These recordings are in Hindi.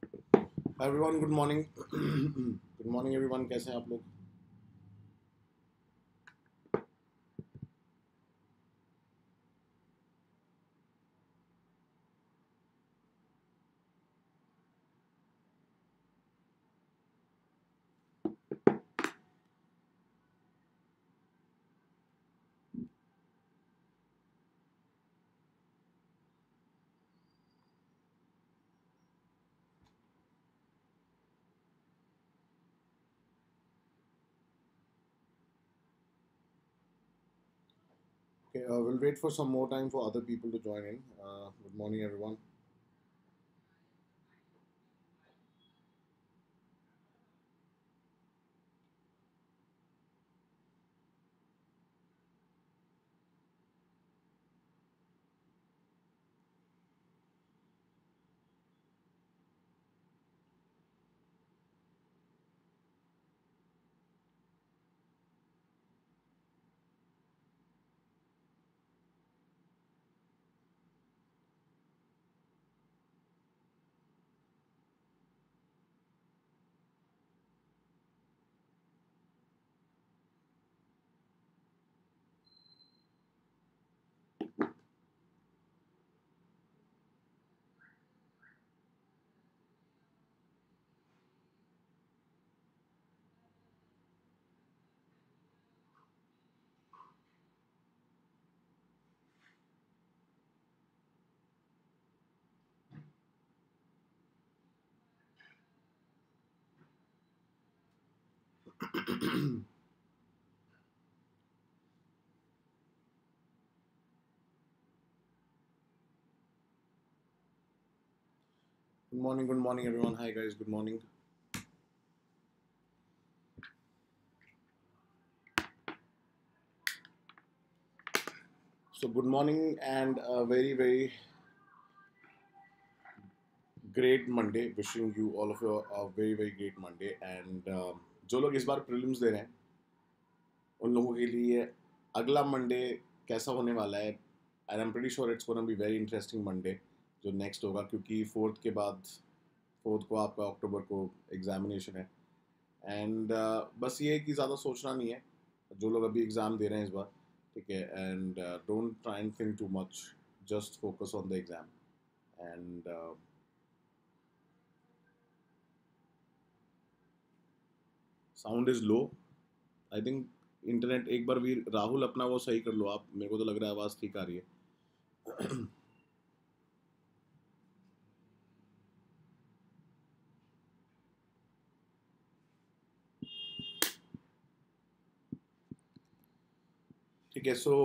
Everyone good morning good morning everyone, कैसे हैं आप लोग? Okay, we'll wait for some more time for other people to join in. Good morning everyone. Good morning everyone. Hi guys, good morning. So good morning and a very great Monday. Wishing you all of you a very great Monday. And जो लोग इस बार प्रीलिम्स दे रहे हैं उन लोगों के लिए अगला मंडे कैसा होने वाला है, and I am pretty sure it's gonna be very interesting Monday जो नेक्स्ट होगा, क्योंकि फोर्थ के बाद फोर्थ को आपका अक्टूबर को एग्जामिनेशन है। एंड बस ये है कि ज़्यादा सोचना नहीं है जो लोग अभी एग्ज़ाम दे रहे हैं इस बार, ठीक है। And don't try and think too much, just focus on the exam. And sound is low, I think internet एक बार भी राहुल अपना वो सही कर लो आप, मेरे को तो लग रहा है आवाज़ ठीक आ रही है। ठीक है, सो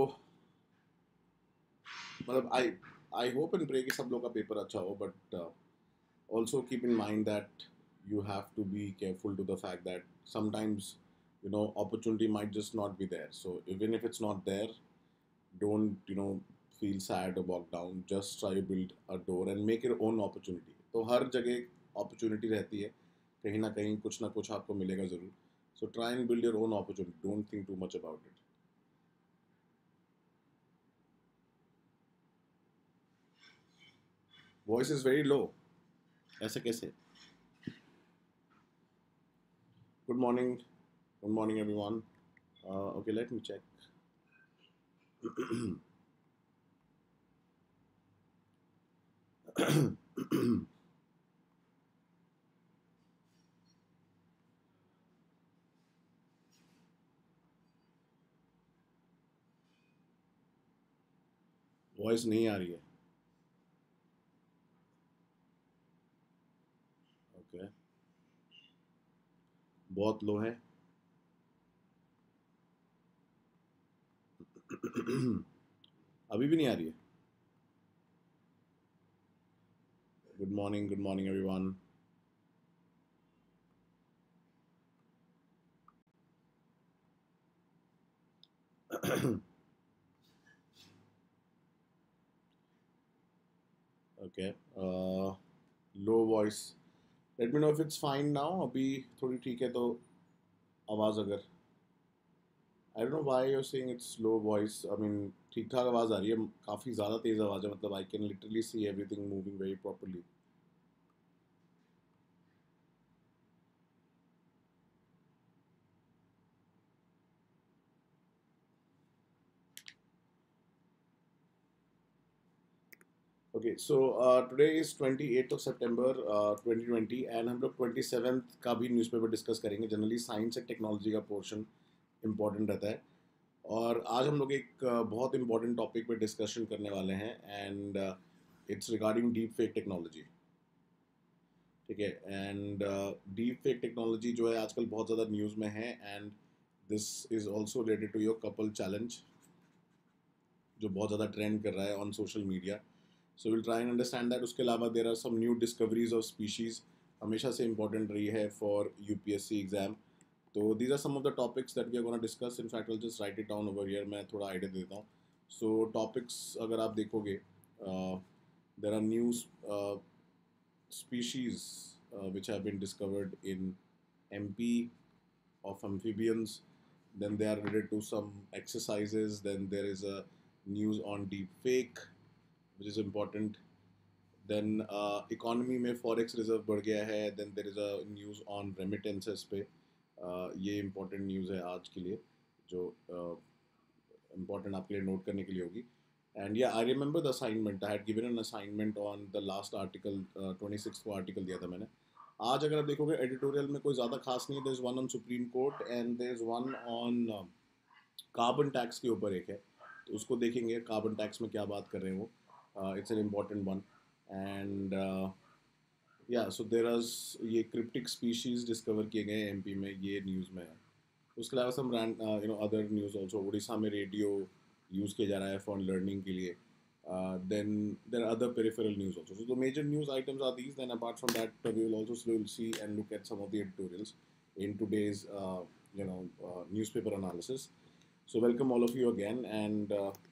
मतलब आई होप एंड प्रे कि सब लोग का पेपर अच्छा हो, but also keep in mind that you have to be careful to the fact that sometimes opportunity might just not be there. So even if it's not there, don't feel sad or walk down. Just try to build a door and make your own opportunity. तो हर जगह opportunity रहती है, कहीं ना कुछ आपको मिलेगा ज़रूर. So try and build your own opportunity. Don't think too much about it. Voice is very low. ऐसे कैसे? Good morning. Good morning everyone. Okay, let me check. Voice नहीं आ रही है। ओके, बहुत लो है। अभी भी नहीं आ रही है। Good morning everyone. Okay, low voice. Let me know if it's fine now. अभी थोड़ी ठीक है तो आवाज़ अगर I don't know why you are saying it's low voice. I mean ठीक ठाक आवाज़ आ रही है, काफ़ी ज़्यादा तेज़ आवाज़ है, मतलब I can literally see everything moving very properly. Okay so today is 28th of September 2020 and हम लोग 27th का भी न्यूज़पेपर डिस्कस करेंगे. जनरली साइंस एंड टेक्नोलॉजी का पोर्शन इंपॉर्टेंट रहता है. और आज हम लोग एक बहुत इंपॉर्टेंट टॉपिक पे डिस्कशन करने वाले हैं and it's regarding deep fake technology. ठीक है. एंड डीप फेक टेक्नोलॉजी जो है आजकल बहुत ज़्यादा न्यूज़ में है and this is also related to your couple challenge जो बहुत ज़्यादा ट्रेंड कर रहा है on social media. So will try and understand that. उसके अलावा there are some new discoveries of species हमेशा से इंपॉर्टेंट रही है फॉर यूपीएससी एग्जाम. तो these are some of the topics that we are gonna discuss. In fact will just write it down over here. मैं थोड़ा आइडिया देता हूँ. सो टॉपिक्स अगर आप देखोगे there are new species which have been discovered in MP of amphibians. Then they are related to some exercises. Then there is a news on deep fake, which is important. Then economy में forex reserve बढ़ गया है. Then there is a news on remittances पे. ये important news है आज के लिए जो important आपके लिए note करने के लिए होगी. And yeah, I remember the assignment. I had given an assignment on the last article, 26th को article दिया था मैंने. आज अगर आप देखोगे एडिटोरियल में कोई ज़्यादा खास नहीं है. There is one on Supreme Court and there is one on carbon tax के ऊपर एक है. तो उसको देखेंगे कार्बन टैक्स में क्या बात कर रहे हैं वो. It's an important one. And या सो देर आर ये क्रिप्टिक स्पीशीज़ डिस्कवर किए गए एमपी में. ये न्यूज़ में है. उसके अलावा some other news also. Orissa में रेडियो यूज़ किया जा रहा है फॉर लर्निंग के लिए. Then there are other peripheral news also. So the major news items are these. Then apart from that, we will also will see and look at some of the editorials in today's newspaper analysis. So welcome all of you again and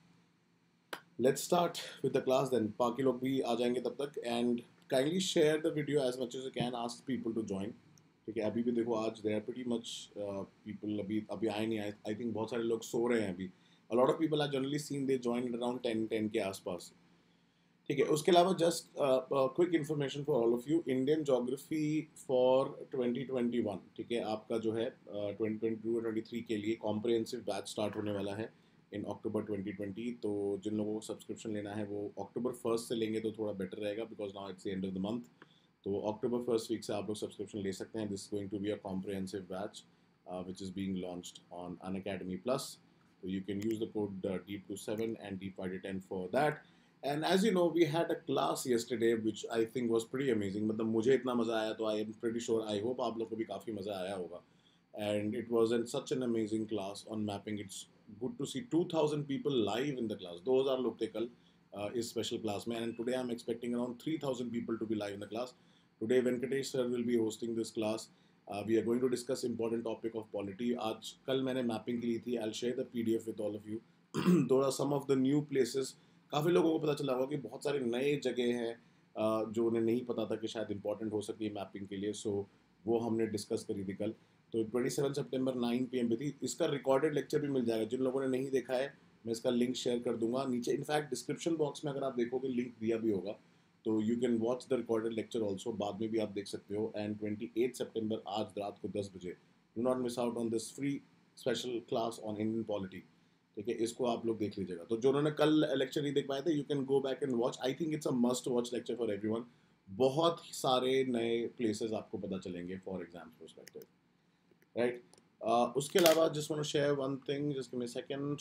let's start with the class then. बाकी लोग भी आ जाएंगे तब तक and kindly share the video as much as you can. Ask people to join. ठीक है. अभी भी देखो आज there are pretty much people अभी आए नहीं आए. I think बहुत सारे लोग सो रहे हैं अभी. A lot of people are generally seen they join at around 10 के आसपास. ठीक है. उसके अलावा just quick information for all of you. Indian geography for 2021. ठीक है. आपका जो है 2022-23 के लिए कॉम्प्रिहेंसिव बैच स्टार्ट होने वाला है इन अक्टूबर 2020. तो जिन लोगों को सब्सक्रिप्शन लेना है वो अक्टूबर 1 से लेंगे तो थोड़ा बेटर रहेगा because now it's the end of the month. तो अक्टूबर 1 वीक से आप लोग सब्सक्रिप्शन ले सकते हैं. This going to be a comprehensive batch which is being launched on Unacademy Plus. So you can use the code DEEP27 and DEEP510 for that. And as you know, we had a class yesterday which I think was pretty amazing. मतलब मुझे इतना मज़ा आया तो I am pretty sure, I hope आप लोग को भी काफ़ी मज़ा आया होगा. And it was such an amazing class on mapping. It's good to see 2,000 people live in the class. Those are लोग थे कल इस special class में. And today I'm expecting around 3,000 people to be live in the class. Today Venkatesh sir will be hosting this class. We are going to discuss important topic of polity. आज कल मैंने mapping की ली थी. I'll share the PDF with all of you. Those are some of the new places. काफ़ी लोगों को पता चला होगा कि बहुत सारे नए जगह हैं जो उन्हें नहीं पता था कि शायद इंपॉर्टेंट हो सकती है मैपिंग के लिए. सो वो हमने डिस्कस करी थी कल. तो 27 सितंबर 9 PM पे थी. इसका रिकॉर्डेड लेक्चर भी मिल जाएगा. जिन लोगों ने नहीं देखा है मैं इसका लिंक शेयर कर दूंगा नीचे. इनफैक्ट डिस्क्रिप्शन बॉक्स में अगर आप देखोगे लिंक दिया भी होगा. तो you can watch the recorded lecture also. बाद में भी आप देख सकते हो. एंड 28 सितंबर आज रात को 10 बजे. Do not miss out on this free special class on Indian polity. ठीक है. इसको आप लोग देख लीजिएगा. तो जो उन्होंने कल लेक्चर नहीं देख पाए थे you can go back and watch. I think it's a must watch lecture for everyone. बहुत सारे नए प्लेसेस आपको पता चलेंगे फॉर एग्जाम्स परस्पेक्टिव. राइट. उसके अलावा just want to share one thing. Just give me a second.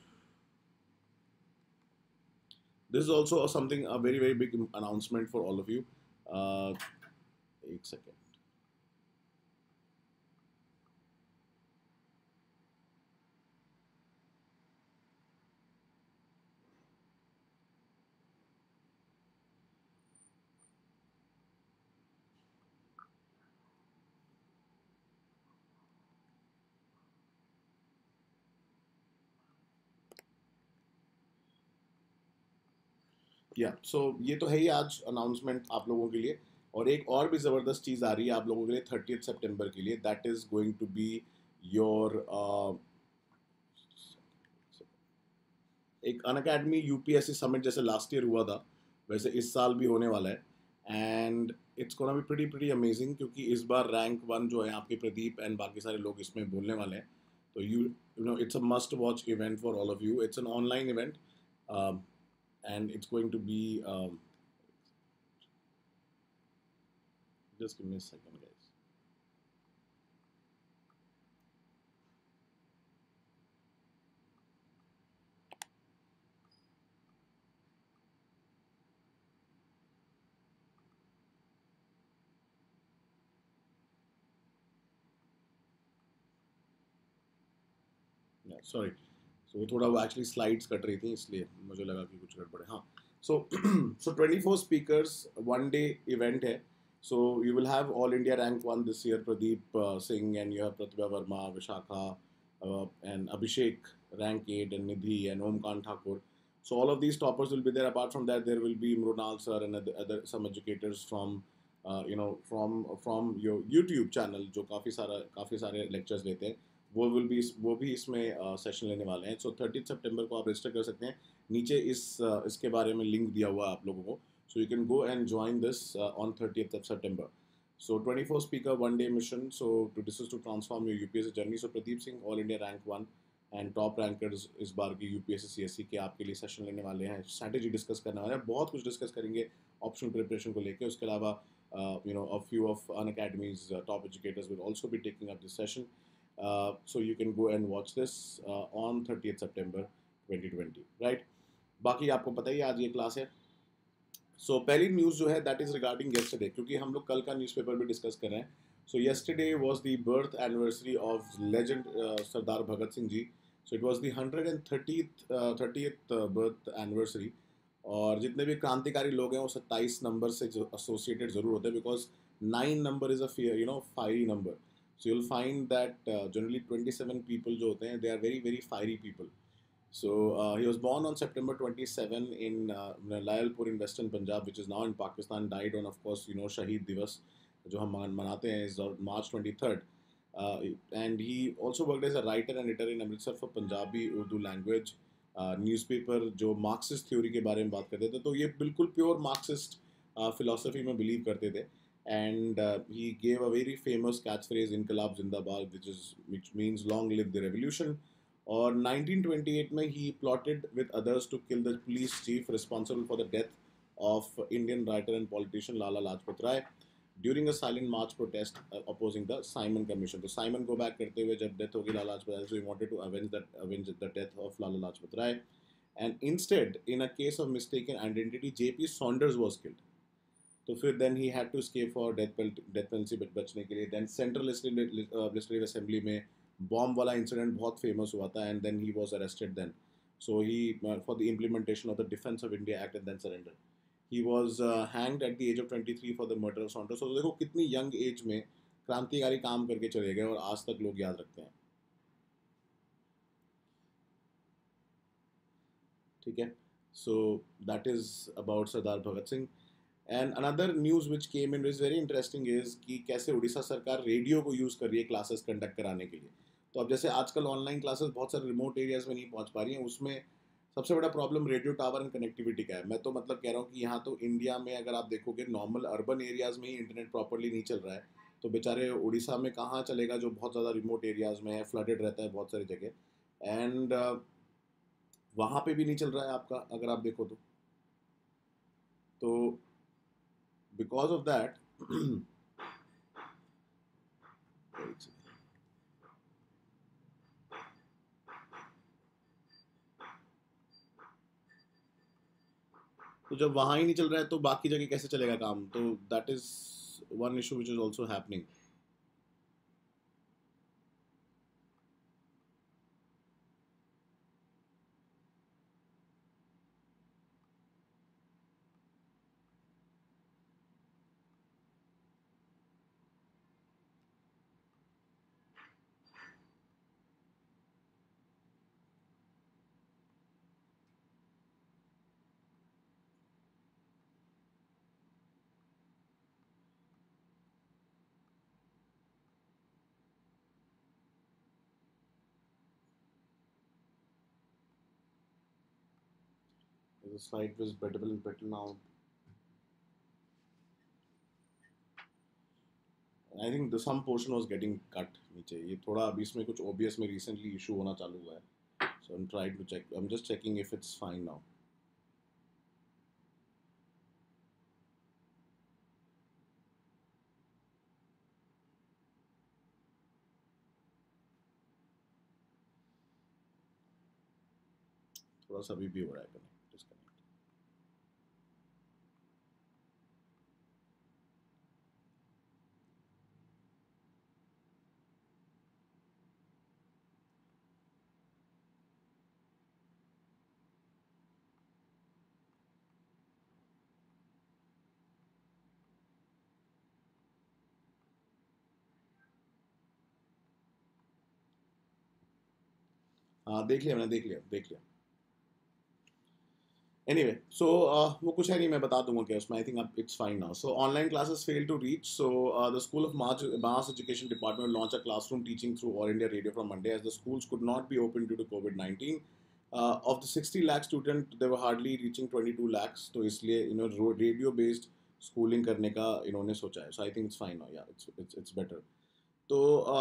This is also something, a very very big announcement for all of you. एक second. या सो ये तो है ही आज अनाउंसमेंट आप लोगों के लिए. और एक और भी ज़बरदस्त चीज़ आ रही है आप लोगों के लिए 30 सितंबर के लिए. That is going to be your एक अनअकैडमी यूपीएससी समिट. जैसे लास्ट ईयर हुआ था वैसे इस साल भी होने वाला है. And it's gonna be pretty amazing क्योंकि इस बार रैंक 1 जो है आपके प्रदीप एंड बाकी सारे लोग इसमें बोलने वाले हैं. तो you know it's a must watch event for all of you. It's an online event and it's going to be Just give me a second, guys. Yeah, sorry. So वो थोड़ा वो actually slides कट रही थी इसलिए मुझे लगा कि कुछ गड़बड़ है. हाँ. So so 24 speakers, one day event है. So you will have All India Rank 1 this year, Pradeep Singh, and you have Pratibha Verma, Vishakha, and Abhishek, Rank 8, and Nidhi, and Omkant Thakur. So all of these toppers will be there. Apart from that, there will be Mrunal sir and other some educators from from your YouTube channel जो काफ़ी सारे lectures लेते हैं. वो भी इसमें सेशन लेने वाले हैं. सो 30 सितंबर को आप रजिस्टर कर सकते हैं. नीचे इसके बारे में लिंक दिया हुआ है आप लोगों को. So you can go and join this on 30 September. So 24 speaker one day mission. So this is to transform your UPSC journey. So Pradeep Singh, All India Rank 1 and top rankers इस बार की UPSC CSC के आपके लिए सेशन लेने वाले हैं. स्ट्रैटेजी डिस्कस करने वाले हैं. बहुत कुछ डिस्कस करेंगे ऑप्शनल प्रिपरेशन को लेके. उसके अलावा a few of Unacademy's top educators will also be taking up this session. So you can go and watch this on 30th September 2020, right? बाकी आपको पता ही आज ये क्लास है. सो पहली न्यूज़ जो है दैट इज़ रिगार्डिंग येस्टरडे, क्योंकि हम लोग कल का न्यूज़पेपर भी डिस्कस कर रहे हैं. So yesterday was the birth anniversary of legend Sardar Bhagat Singh ji. So it was the 130th birth anniversary. और जितने भी क्रांतिकारी लोग हैं वो 27 नंबर से एसोसिएटेड ज़रूर होते हैं, because 9 number is a fiery number. So you'll find that generally 27 people जो होते हैं, they are very very fiery people. So he was born on September 27 in Layalpur in Western Punjab, which is now in Pakistan. Died on, of course, Shaheed Divas, जो हम मनाते हैं is March 23rd. And he also worked as a writer and editor in Amritsar for Punjabi Urdu language newspaper, जो मार्क्सिस्ट थ्योरी के बारे में बात करते थे. तो ये बिल्कुल प्योर मार्क्सिस्ट फिलोसफी में बिलीव करते थे. And he gave a very famous catchphrase, "Inqilab Zindabad," which means "Long live the revolution." और 1928 में he plotted with others to kill the police chief responsible for the death of Indian writer and politician Lala Lajpat Rai during a silent march protest opposing the Simon Commission. तो Simon को back करते हुए जब death होगी Lala Lajpat Rai, so he wanted to avenge the death of Lala Lajpat Rai. And instead, in a case of mistaken identity, J.P. Saunders was killed. तो फिर then he had to escape for death penalty से बचने के लिए. देन सेंट्रल लेजिस्लेटिव असेंबली में बॉम्ब वाला इंसिडेंट बहुत फेमस हुआ था, and then he was arrested then. So he for the implementation of the defence of India act and then surrender. He was hanged at the age of 23 for the murder of Saunders. तो देखो कितनी यंग एज में क्रांतिकारी काम करके चले गए और आज तक लोग याद रखते हैं. ठीक है. So that is about Sardar Bhagat Singh. And another news which came in is very interesting is कि कैसे उड़ीसा सरकार रेडियो को यूज़ कर रही है क्लासेस कंडक्ट कराने के लिए. तो अब जैसे आजकल ऑनलाइन क्लासेस बहुत सारे रिमोट एरियाज़ में नहीं पहुंच पा रही हैं, उसमें सबसे बड़ा problem radio tower and connectivity का है. मैं तो मतलब कह रहा हूँ कि यहाँ तो इंडिया में अगर आप देखोगे नॉर्मल अर्बन एरियाज़ में ही इंटरनेट प्रॉपरली नहीं चल रहा है, तो बेचारे उड़ीसा में कहाँ चलेगा जो बहुत ज़्यादा रिमोट एरियाज़ में है, फ्लडेड रहता है बहुत सारी जगह. एंड वहाँ पे भी नहीं चल रहा है आपका, अगर आप देखो तो because of that तो जब वहाँ ही नहीं चल रहा है तो बाकी जगह कैसे चलेगा काम. तो that is one issue which is also happening. The slide was better now. I think the some portion was getting cut नीचे. ये थोड़ा अभी इसमें कुछ OBS में recently issue होना चालू हुआ है. So I'm trying to check. I'm just checking if it's fine now. थोड़ा सा अभी भी हो रहा है डिस्कनेक्ट। हाँ देख लिया मैंने, देख लिया। एनीवे सो वो कुछ है नहीं, मैं बता दूंगा क्या उसमें, I think it's fine now. So online classes fail to reach, so the school of mass education department launch a classroom teaching through All India Radio from Monday as the schools could not be open due to COVID-19. Of the 60 lakh student they were hardly reaching 22 lakhs, तो इसलिए रेडियो बेस्ड स्कूलिंग करने का इन्होंने सोचा है। So I think it's fine now, या इट्स बेटर। तो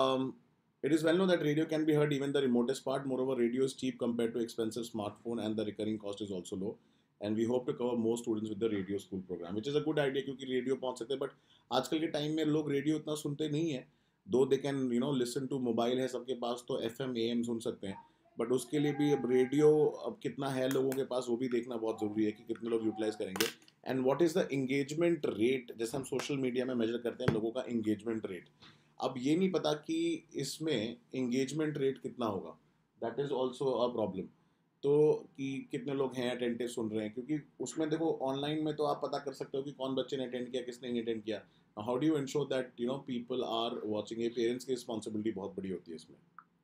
it is well known that radio can be heard even the remotest part. Moreover, radio is cheap compared to expensive smartphone, and the recurring cost is also low. And we hope to cover more students with the radio school program, which is a good idea क्योंकि रेडियो पहुंच सकते हैं। बट आजकल के टाइम में लोग रेडियो इतना सुनते नहीं है, दो they can listen to, mobile है सबके पास तो FM AM सुन सकते हैं। बट उसके लिए भी अब रेडियो अब कितना है लोगों के पास वो भी देखना बहुत ज़रूरी है कि कितने लोग यूटिलाइज करेंगे। And what is the engagement rate, जैसे हम सोशल मीडिया में मेजर करते हैं लोगों का इंगेजमेंट रेट, अब ये नहीं पता कि इसमें इंगेजमेंट रेट कितना होगा, that is also a problem. तो कि कितने लोग हैं अटेंटिव सुन रहे हैं, क्योंकि उसमें देखो ऑनलाइन में तो आप पता कर सकते हो कि कौन बच्चे ने अटेंड किया किसने नहीं अटेंड किया। How do you ensure that people are watching, ये पेरेंट्स की रिस्पॉन्सिबिलिटी बहुत बड़ी होती है इसमें।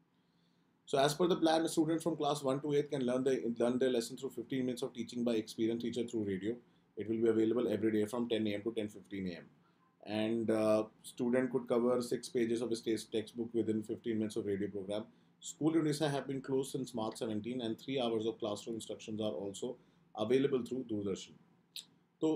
So as per the plan, students from class 1 to 8 can learn their lesson through 15 minutes of teaching by experienced teacher through radio. It will be available every day from 10 a.m. to 10:15 a.m. And student could cover 6 pages of his textbook within 15 minutes of radio program. School in Odisha have been closed since March 17, and 3 hours of classroom instructions are also available through Doordarshan. तो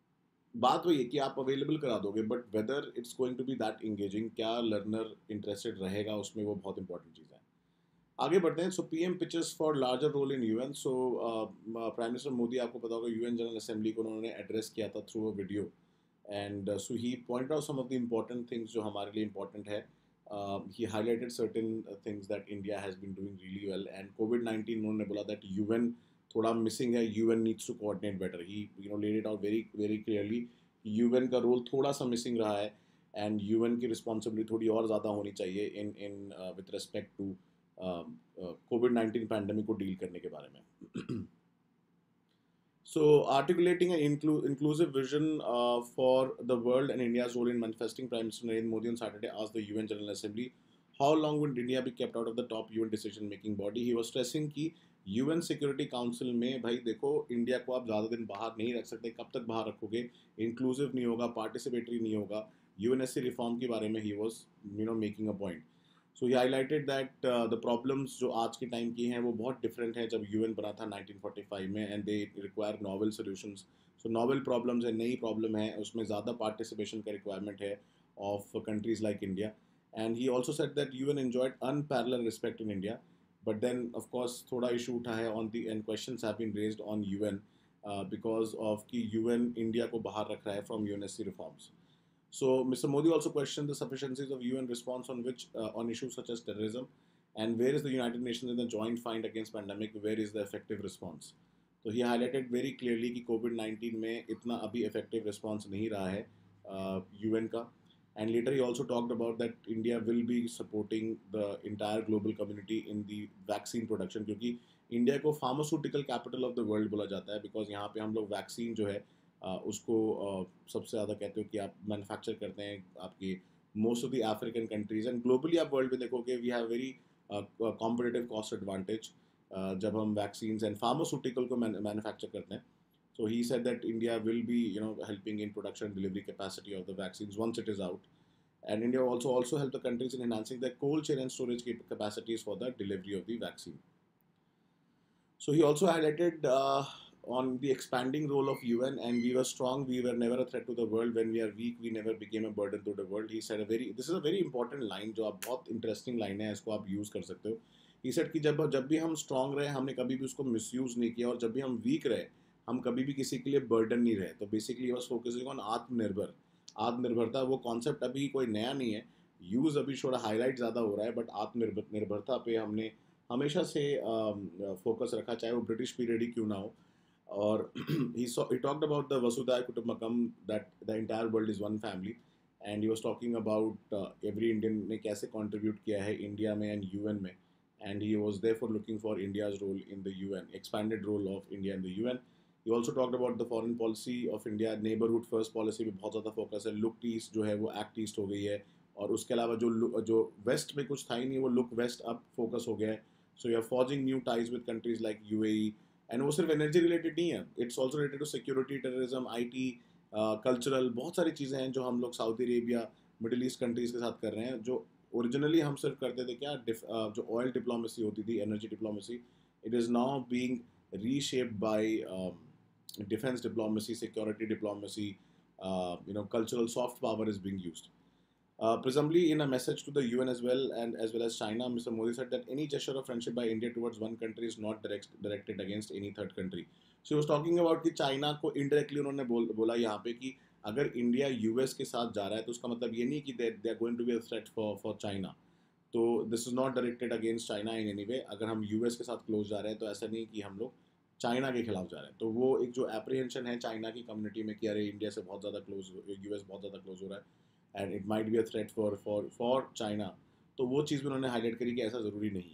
बात वही है कि आप अवेलेबल करा दोगे, but whether it's going to be that engaging, क्या लर्नर इंटरेस्टेड रहेगा उसमें, वो बहुत इंपॉर्टेंट चीज़ है। आगे बढ़ते हैं। So PM pitches for larger role in UN. So prime minister Modi, आपको पता होगा, यूएन जनरल असेंबली को उन्होंने एड्रेस किया था through a video, and so he point out some of the important things जो हमारे लिए इम्पॉर्टेंट है। He highlighted certain things that India has been doing really well, and कोविड-19 उन्होंने बोला दैट यूएन थोड़ा मिसिंग है, UN needs to coordinate better. He laid it out very very clearly, UN का रोल थोड़ा सा मिसिंग रहा है, एंड यूएन की रिस्पॉन्सिबिलिटी थोड़ी और ज़्यादा होनी चाहिए इन विद रिस्पेक्ट टू कोविड-19 पैंडमिक को डील करने के बारे में। So, articulating an inclusive vision for the world and India's role in manifesting, Prime Minister Narendra Modi on Saturday asked the UN General Assembly, how long would India be kept out of the top UN decision-making body? He was stressing कि UN Security Council में भाई देखो, इंडिया को आप ज़्यादा दिन बाहर नहीं रख सकते, कब तक बाहर रखोगे, इंक्लूसिव नहीं होगा, पार्टिसिपेटरी नहीं होगा। यूएनएससी रिफॉर्म के बारे में he was making a point. So he highlighted that the problems जो आज के टाइम की हैं वो बहुत डिफरेंट है जब यूएन बना था 1945 में, and they require novel solutions. So novel problems है, नई प्रॉब्लम है, उसमें ज़्यादा पार्टिसिपेशन का रिक्वायरमेंट है of countries like India. And he also said that UN enjoyed unparalleled respect in India, but then of course थोड़ा इशू उठा है on the, and questions have been raised on UN because of कि यूएन इंडिया को बाहर रख रहा है from UNSC reforms. So Mr. Modi also questioned the sufficiencies of UN response on issues such as terrorism, and where is the United Nations in the joint fight against pandemic? Where is the effective response? So he highlighted very clearly कि COVID-19 में इतना अभी effective response नहीं रहा है UN का, and later he also talked about that India will be supporting the entire global community in the vaccine production, क्योंकि इंडिया को pharmaceutical capital of the world बोला जाता है, बिकॉज यहाँ पे हम लोग वैक्सीन जो है उसको सबसे ज़्यादा कहते हो कि आप मैन्युफैक्चर करते हैं आपकी most of the African countries, and globally आप वर्ल्ड में देखोगे we have very competitive cost advantage जब हम वैक्सीन एंड फार्मास्यूटिकल को मैन्युफैक्चर करते हैं. So he said that India will be, helping in production and delivery capacity of the vaccines once it is out, and India also help the countries in enhancing their cold chain and storage capacities for the delivery of the vaccine. So he also highlighted on the expanding role of UN, and we were strong, we were never a threat to the world. When we are weak, we never became a burden to the world. He said this is a very important line, जो आप बहुत interesting line है, इसको आप use कर सकते हो. He said कि जब भी हम strong रहे, हमने कभी भी उसको misuse नहीं किया, और जब भी हम weak रहे, हम कभी भी किसी के लिए burden नहीं रहे. तो basically he was focusing on आत्मनिर्भरता. वो concept अभी कोई नया नहीं है, use अभी थोड़ा highlight ज़्यादा हो रहा है, but आत्मनिर्भरता पे हमेशा से फोकस रखा, चाहे वो ब्रिटिश पीरियड ही क्यों ना हो. और he talked about the Vasudhaiva Kutumbakam, that the entire world is one family, and he was talking about every Indian ने कैसे contribute किया है इंडिया में and UN में, and he was therefore looking for India's role in the UN, expanded role of India in the UN. He also talked about the foreign policy of India, neighborhood first policy पे बहुत ज़्यादा focus है, look east जो है वो act east हो गई है, और उसके अलावा जो वेस्ट में कुछ था ही नहीं वो लुक वेस्ट अब फोकस हो गया है. So you are forging new ties with countries like UAE, and वो सिर्फ एनर्जी रिलेटेड नहीं है, it's also related to security, terrorism, IT, cultural, बहुत सारी चीज़ें हैं जो हम लोग Saudi Arabia, Middle East countries के साथ कर रहे हैं, जो ओरिजिनली हम सिर्फ करते थे क्या, जो ऑयल डिप्लोमेसी होती थी, energy diplomacy, it is now being reshaped by defence diplomacy, security diplomacy, cultural soft power is being used. Presumably, in a message to the UN as well as China, Mr. Modi said that any gesture of friendship by India towards one country is not directed against any third country. So he was talking about कि चाइना को indirectly उन्होंने बोला यहाँ पे कि अगर इंडिया यूएस के साथ जा रहा है तो उसका मतलब ये नहीं कि they are going to be a threat for China. तो this is not directed against China in any way. अगर हम यूएस के साथ क्लोज जा रहे हैं तो ऐसा नहीं कि हम लोग चाइना के खिलाफ जा रहे हैं. तो वो एक जो एप्रीहेंशन है चाइना की कम्युनिटी में कि अरे इंडिया से बहुत ज़्यादा क्लोज, यूएस बहुत ज़्यादा क्लोज हो रहा है and it might be a threat for China, तो वो चीज़ भी उन्होंने हाईलाइट करी कि ऐसा ज़रूरी नहीं है.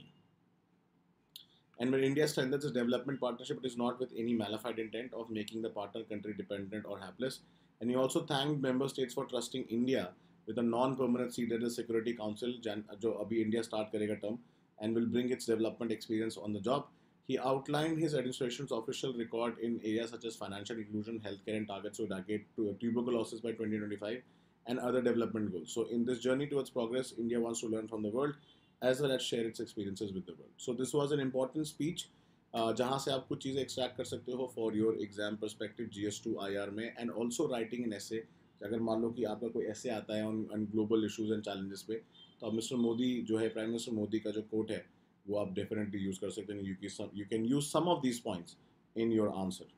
And when India strengthens its development partnership, it is not with any malified intent of making the partner country dependent or helpless. And he also thanked member states for trusting India with a non-permanent seat at the Security Council, जो अभी India start करेगा term, and will bring its development experience on the job. He outlined his administration's official record in areas such as financial inclusion, healthcare, and targets to eradicate tuberculosis by 2025, and other development goals. So, in this journey towards progress, India wants to learn from the world as well as share its experiences with the world. So this was an important speech जहाँ से आप कुछ चीज़ें एक्सट्रैक्ट कर सकते हो for your exam perspective GS2 IR में, and also writing in essay. अगर मान लो कि आपका कोई ऐसे आता है on global issues and challenges पे, तो आप मिस्टर मोदी जो है, प्राइम मिनिस्टर मोदी का जो कोट है वो आप डेफिनेटली यूज़ कर सकते हैं. You can use some of these points in your answer.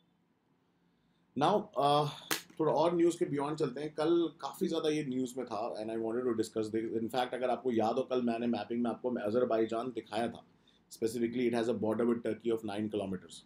Now थोड़ा और न्यूज़ के बियॉन्ड चलते हैं. कल काफ़ी ज़्यादा ये न्यूज़ में था and I wanted to discuss this. In fact अगर आपको याद हो, कल मैंने मैपिंग में आपको अजरबैजान दिखाया था. Specifically it has a border with Turkey of 9 kilometres.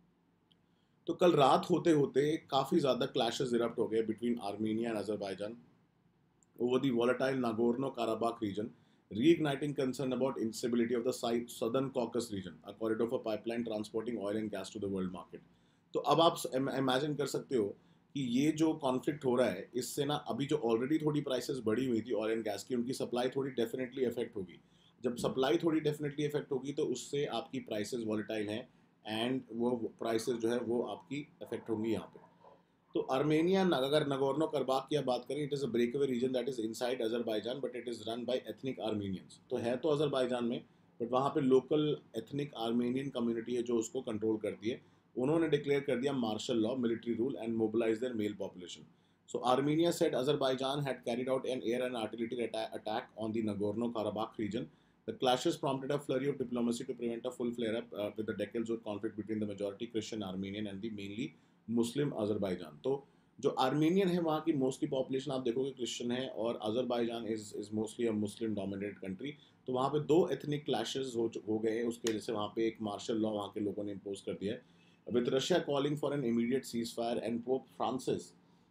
तो कल रात होते होते काफ़ी ज़्यादा क्लैशेस इरप्ट हो गए between Armenia and Azerbaijan over the volatile Nagorno-Karabakh region, reigniting concern about instability of the southern Caucasus region, a corridor for pipeline transporting oil and gas to the world market. तो अब आप इमेजिन कर सकते हो कि ये जो कॉन्फ्लिक्ट हो रहा है, इससे ना अभी जो ऑलरेडी थोड़ी प्राइसेस बढ़ी हुई थी ऑयल एंड गैस की, उनकी सप्लाई थोड़ी डेफिनेटली इफेक्ट होगी. जब सप्लाई थोड़ी डेफिनेटली इफेक्ट होगी तो उससे आपकी प्राइसेस वॉलेटाइल हैं एंड वो प्राइसेस जो है वो आपकी इफेक्ट होंगी यहाँ पे. तो आर्मेनिया, अगर नगोर्नो करबाख की बात करें, it is a breakaway region that is inside Azerbaijan but it is run by ethnic Armenians. तो है तो अजरबैजान में, बट वहाँ पे लोकल एथनिक आर्मेनियन कम्युनिटी है जो उसको कंट्रोल करती है. उन्होंने डिक्लेयर कर दिया martial law, military rule and mobilise their male population. So Armenia said Azerbaijan had carried out an air and artillery attack on the Nagorno-Karabakh region. The clashes prompted a flurry of diplomacy to prevent a full flare-up with the decades-old conflict between the majority Christian Armenian and the mainly Muslim Azerbaijan. तो जो आर्मेनियन है वहाँ की मोस्टली पॉपुलेशन आप देखोगे क्रिश्चियन है, और Azerbaijan is mostly a Muslim dominated country. तो वहाँ पे दो एथनिक क्लैशेस हो गए हैं, उसके वजह से वहाँ पे एक मार्शल लॉ वहाँ के लोगों ने इम्पोज कर दिया है, with Russia calling for an immediate ceasefire and Pope Francis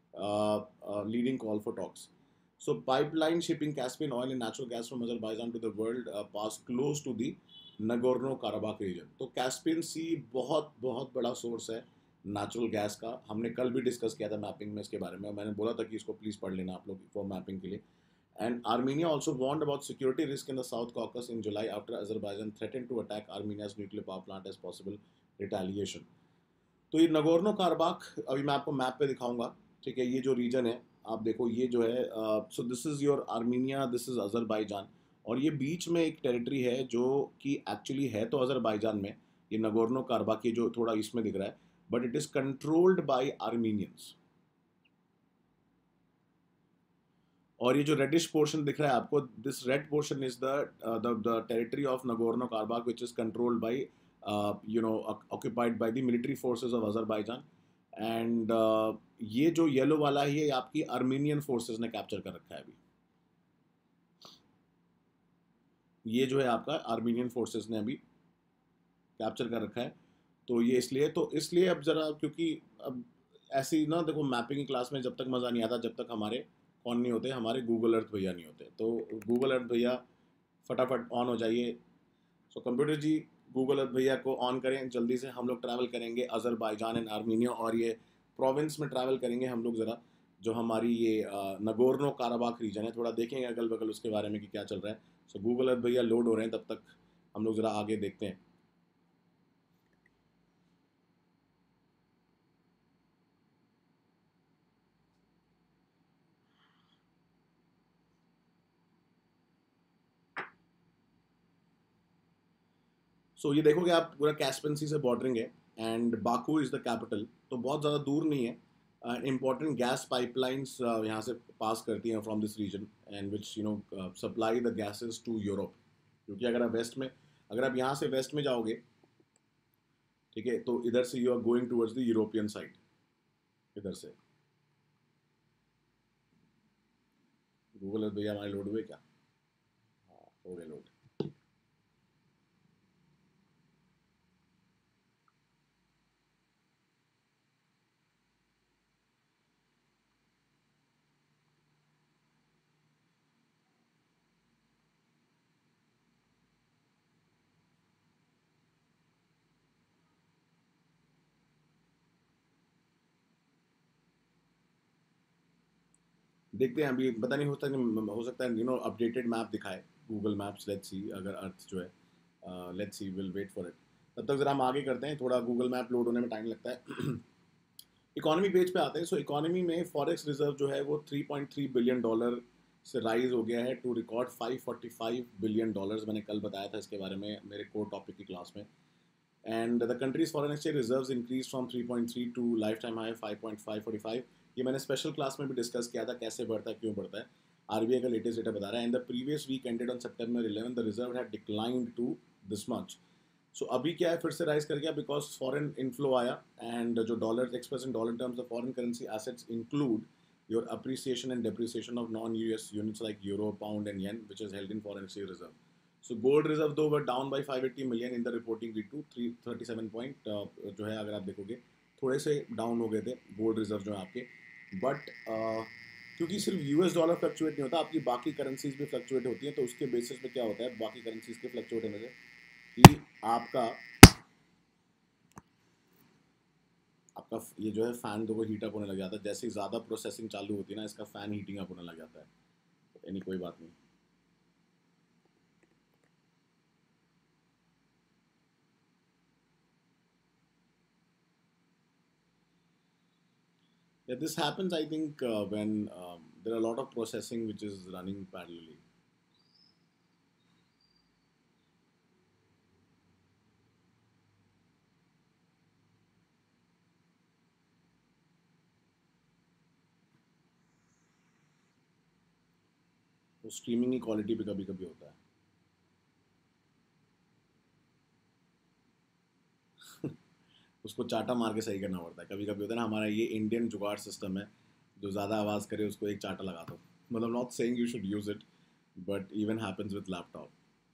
leading call for talks. So pipeline shipping Caspian oil and natural gas from Azerbaijan to the world pass close to the Nagorno-Karabakh region. तो कैस्पियन सी बहुत बहुत बड़ा सोर्स है नेचुरल गैस का. हमने कल भी डिस्कस किया था मैपिंग में इसके बारे में, मैंने बोला था कि इसको प्लीज़ पढ़ लेना आप लोग फॉर मैपिंग के लिए. And Armenia also warned about security risk in the South Caucasus in July after Azerbaijan threatened to attack Armenia's nuclear power plant as possible retaliation. तो ये नगोर्नो कारबाख अभी मैं आपको मैप पे दिखाऊंगा, ठीक है. ये जो रीजन है आप देखो, ये जो है, so this is your Armenia, this is Azerbaijan, और ये बीच में एक टेरिटरी है जो कि एक्चुअली है तो अजरबैजान में, ये नगोर्नो कारबाख, ये जो थोड़ा इसमें दिख रहा है, but it is controlled by Armenians. और ये जो रेडिश पोर्शन दिख रहा है आपको, this red portion is the territory of Nagorno Karabakh which is controlled by occupied by the military forces of Azerbaijan. And ये जो येलो वाला है ये आपकी आर्मेनियन फोर्सेस ने कैप्चर कर रखा है अभी. ये जो है आपका आर्मीनियन फोर्सेस ने अभी कैप्चर कर रखा है। तो ये इसलिए अब ज़रा, क्योंकि अब ऐसी ना देखो, मैपिंग की क्लास में जब तक मज़ा नहीं आता जब तक हमारे कौन नहीं होते, हमारे गूगल अर्थ भैया नहीं होते। तो गूगल अर्थ भैया फटाफट ऑन हो जाइए। सो कंप्यूटर जी, गूगल अर्थ भैया को ऑन करें जल्दी से। हम लोग ट्रैवल करेंगे अज़रबैजान एंड आर्मीनिया, और ये प्रोविंस में ट्रैवल करेंगे हम लोग ज़रा, जो हमारी ये नगोर्नो काराबाख रीजन है, थोड़ा देखेंगे अगल बगल उसके बारे में कि क्या चल रहा है। सो गूगल अर्थ भैया लोड हो रहे हैं, तब तक हम लोग ज़रा आगे देखते हैं। सो ये देखोगे आप, पूरा कैस्पियन सी से बॉर्डरिंग है, and Baku is the capital, तो बहुत ज़्यादा दूर नहीं है। इंपॉर्टेंट गैस पाइपलाइंस यहाँ से पास करती हैं from this region, and which supply the gases to Europe. क्योंकि अगर आप यहाँ से वेस्ट में जाओगे, ठीक है, तो इधर से you are going towards the European side, इधर से। गूगल भैया हमारे लोड हुए क्या? हाँ, हो गए लोड। देखते हैं, अभी पता नहीं, हो सकता है अपडेटेड मैप दिखाए गूगल मैप्स। लेट्स सी, अगर अर्थ जो है, let's see, will wait for it. तब तक ज़रा हम आगे करते हैं, थोड़ा गूगल मैप लोड होने में टाइम लगता है। इकोनॉमी पेज पे आते हैं। सो इकोनॉमी में फॉरेक्स रिजर्व जो है वो $3.3 बिलियन से राइज हो गया है टू रिकॉर्ड $545 बिलियन। मैंने कल बताया था इसके बारे में मेरे कोर टॉपिक की क्लास में। And the countries foreign exchange reserves increase from 3.3 to lifetime high 5.545। ये मैंने स्पेशल क्लास में भी डिस्कस किया था, कैसे बढ़ता है, क्यों बढ़ता है। आरबीआई का लेटेस्ट डेटा बता रहा है, and the previous week ended on September 11 the reserve had declined to this much. So अभी क्या है, फिर से राइज कर गया बिकॉज फॉरेन इनफ्लो आया, एंड जो dollar express in dollar terms of foreign currency assets include your appreciation and depreciation of non US units like euro, pound and yen, which is held in foreign exchange reserve. So gold reserve too were down by 580 million in the reporting week to 337 point, जो है अगर आप देखोगे थोड़े से डाउन हो गए थे गोल्ड रिजर्व जो है आपके। बट क्योंकि सिर्फ यूएस डॉलर फ्लक्चुएट नहीं होता, आपकी बाकी करेंसीज भी फ्लक्चुएट होती हैं, तो उसके बेसिस पे क्या होता है बाकी करेंसीज के फ्लक्चुएट होने से, कि आपका आपका ये जो है फैन तो हीट अप होने लग जाता है। जैसे ही ज़्यादा प्रोसेसिंग चालू होती है ना, इसका फैन हीटिंग अप होने लग जाता है। तो यानी कोई बात नहीं। Yeah, this happens, I think, when there are a lot of processing which is running parallelly. तो स्ट्रीमिंग की क्वालिटी भी कभी कभी होता है। उसको चाटा मार के सही करना पड़ता है। कभी कभी होता है ना, हमारा ये इंडियन जुगाड़ सिस्टम है, जो ज़्यादा आवाज़ करे उसको एक चाटा लगा दो। मतलब not saying you should use it, but even happens with laptop.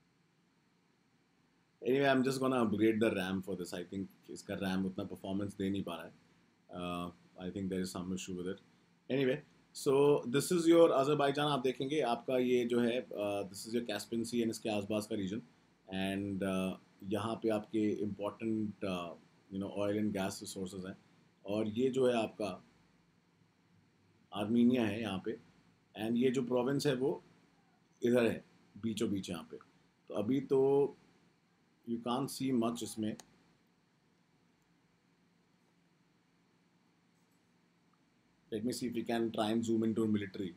Anyway, I am just gonna upgrade the RAM for this. I think इसका रैम उतना परफॉर्मेंस दे नहीं पा रहा है। I think there is some issue with it. Anyway, so this is your Azerbaijan. आप देखेंगे आपका ये जो है, this is your Caspian Sea and इसके आसपास का रीजन। एंड यहाँ पे आपके important oil and gas resources हैं। और ये जो है आपका आर्मीनिया है यहाँ पे, एंड ये जो प्रोविंस है वो इधर है, बीचों बीच यहाँ पे। तो अभी तो यू कान सी मच इसमें। Let me see if we can try and zoom into military.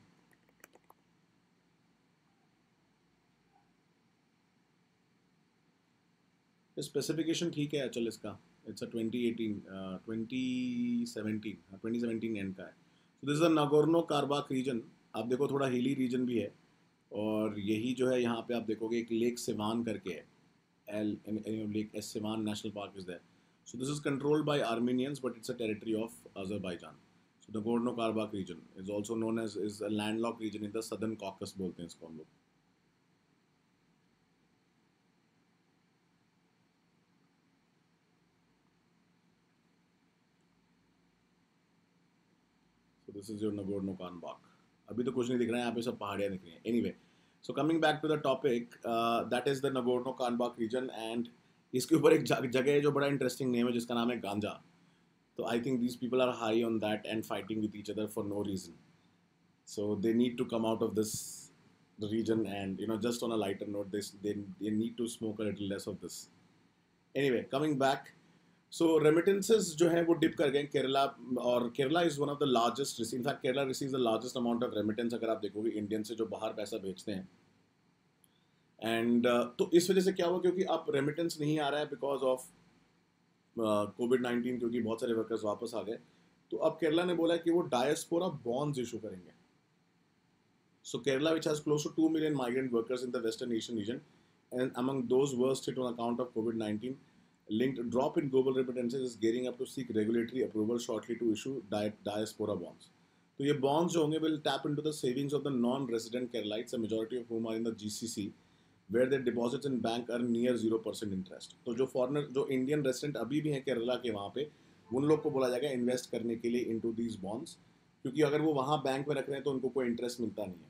Specification ठीक है चल इसका। इट्स अ 2018 2017 एंड का है। So this is a Nagorno Karabakh region. आप देखो थोड़ा हिली रीजन भी है, और यही जो है यहाँ पे आप देखोगे एक लेक सिवान करके है। L Lake S Sevan National Park is there. So this is controlled by Armenians, but it's a territory of Azerbaijan. So Nagorno Karabakh region is also known as is a landlocked region in the southern Caucasus, बोलते हैं इसको हम लोग। दिस इज योर नगोर्नो-Karabakh। अभी तो कुछ नहीं दिख रहा है, यहाँ पे सब पहाड़ियाँ दिख रही हैं। Anyway, so coming back to the topic, that is the नगोर्नो-Karabakh रीजन, एंड इसके ऊपर एक जगह है जो बड़ा इंटरेस्टिंग नेम है, जिसका नाम है गांजा। तो I think these people are high on that and fighting with each other for no reason, so they need to come out of this region, and just on a lighter note, they need to smoke a little less of this. Anyway, coming back, so remittances जो है वो डिप कर गए केरला, और Kerala is one of the largest, in fact Kerala receives the largest amount of remittance, अगर आप देखोगे इंडियन से जो बाहर पैसा भेजते हैं। एंड तो इस वजह से क्या हुआ, क्योंकि अब रेमिटेंस नहीं आ रहा है बिकॉज ऑफ कोविड-19, क्योंकि बहुत सारे वर्कर्स वापस आ गए, तो अब केरला ने बोला है कि वो डायस्पोरा बॉन्ड्स इशू करेंगे। So Kerala, which has close to 2 million migrant workers in the Western Asian region, and among those worst hit on account of COVID-19 linked drop in global remittances, is gearing up to seek regulatory approval shortly to issue diaspora bonds. तो ये bonds जो होंगे will tap into the savings of the non-resident Keralites, a majority of whom are in the GCC, where their deposits in bank earn near 0% interest. तो जो foreigner, जो Indian resident अभी भी हैं केरला के वहाँ पे, उन लोग को बोला जाएगा इन्वेस्ट करने के लिए into these bonds, क्योंकि अगर वो वहाँ बैंक में रख रहे हैं तो उनको कोई इंटरेस्ट मिलता नहीं है।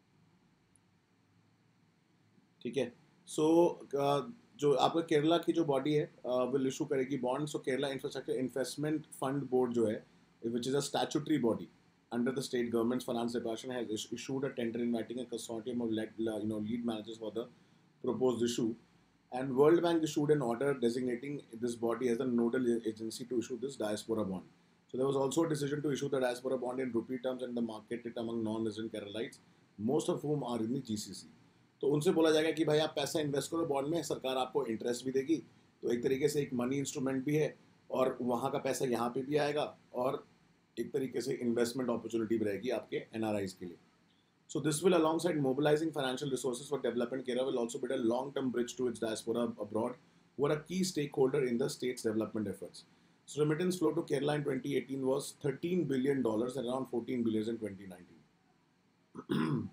ठीक है, सो जो आपका केरला की जो बॉडी है विल इशू करेगी bond. So Kerala infrastructure investment fund board जो है, which is a statutory body under the state government's finance department, has issued a tender inviting a consortium of lead managers for the proposed issue, and World Bank issued an order designating this body as the nodal agency to issue this diaspora bond. So there was also a decision to issue the diaspora bond in rupee terms and the market it among non-resident Keralites, most of whom are in the GCC. तो उनसे बोला जाएगा कि भाई आप पैसा इन्वेस्ट करो बॉन्ड में, सरकार आपको इंटरेस्ट भी देगी, तो एक तरीके से एक मनी इंस्ट्रूमेंट भी है, और वहाँ का पैसा यहाँ पे भी आएगा, और एक तरीके से इन्वेस्टमेंट अपॉर्चुनिटी भी रहेगी आपके एनआरआईज के लिए। So this will, alongside mobilizing financial resources for development, Kerala will also build a long-term bridge to its diaspora abroad, who are a key stakeholder in the state's development efforts. So remittance flow to Kerala in 2018 was $13 billion and around $14 billion in 2019.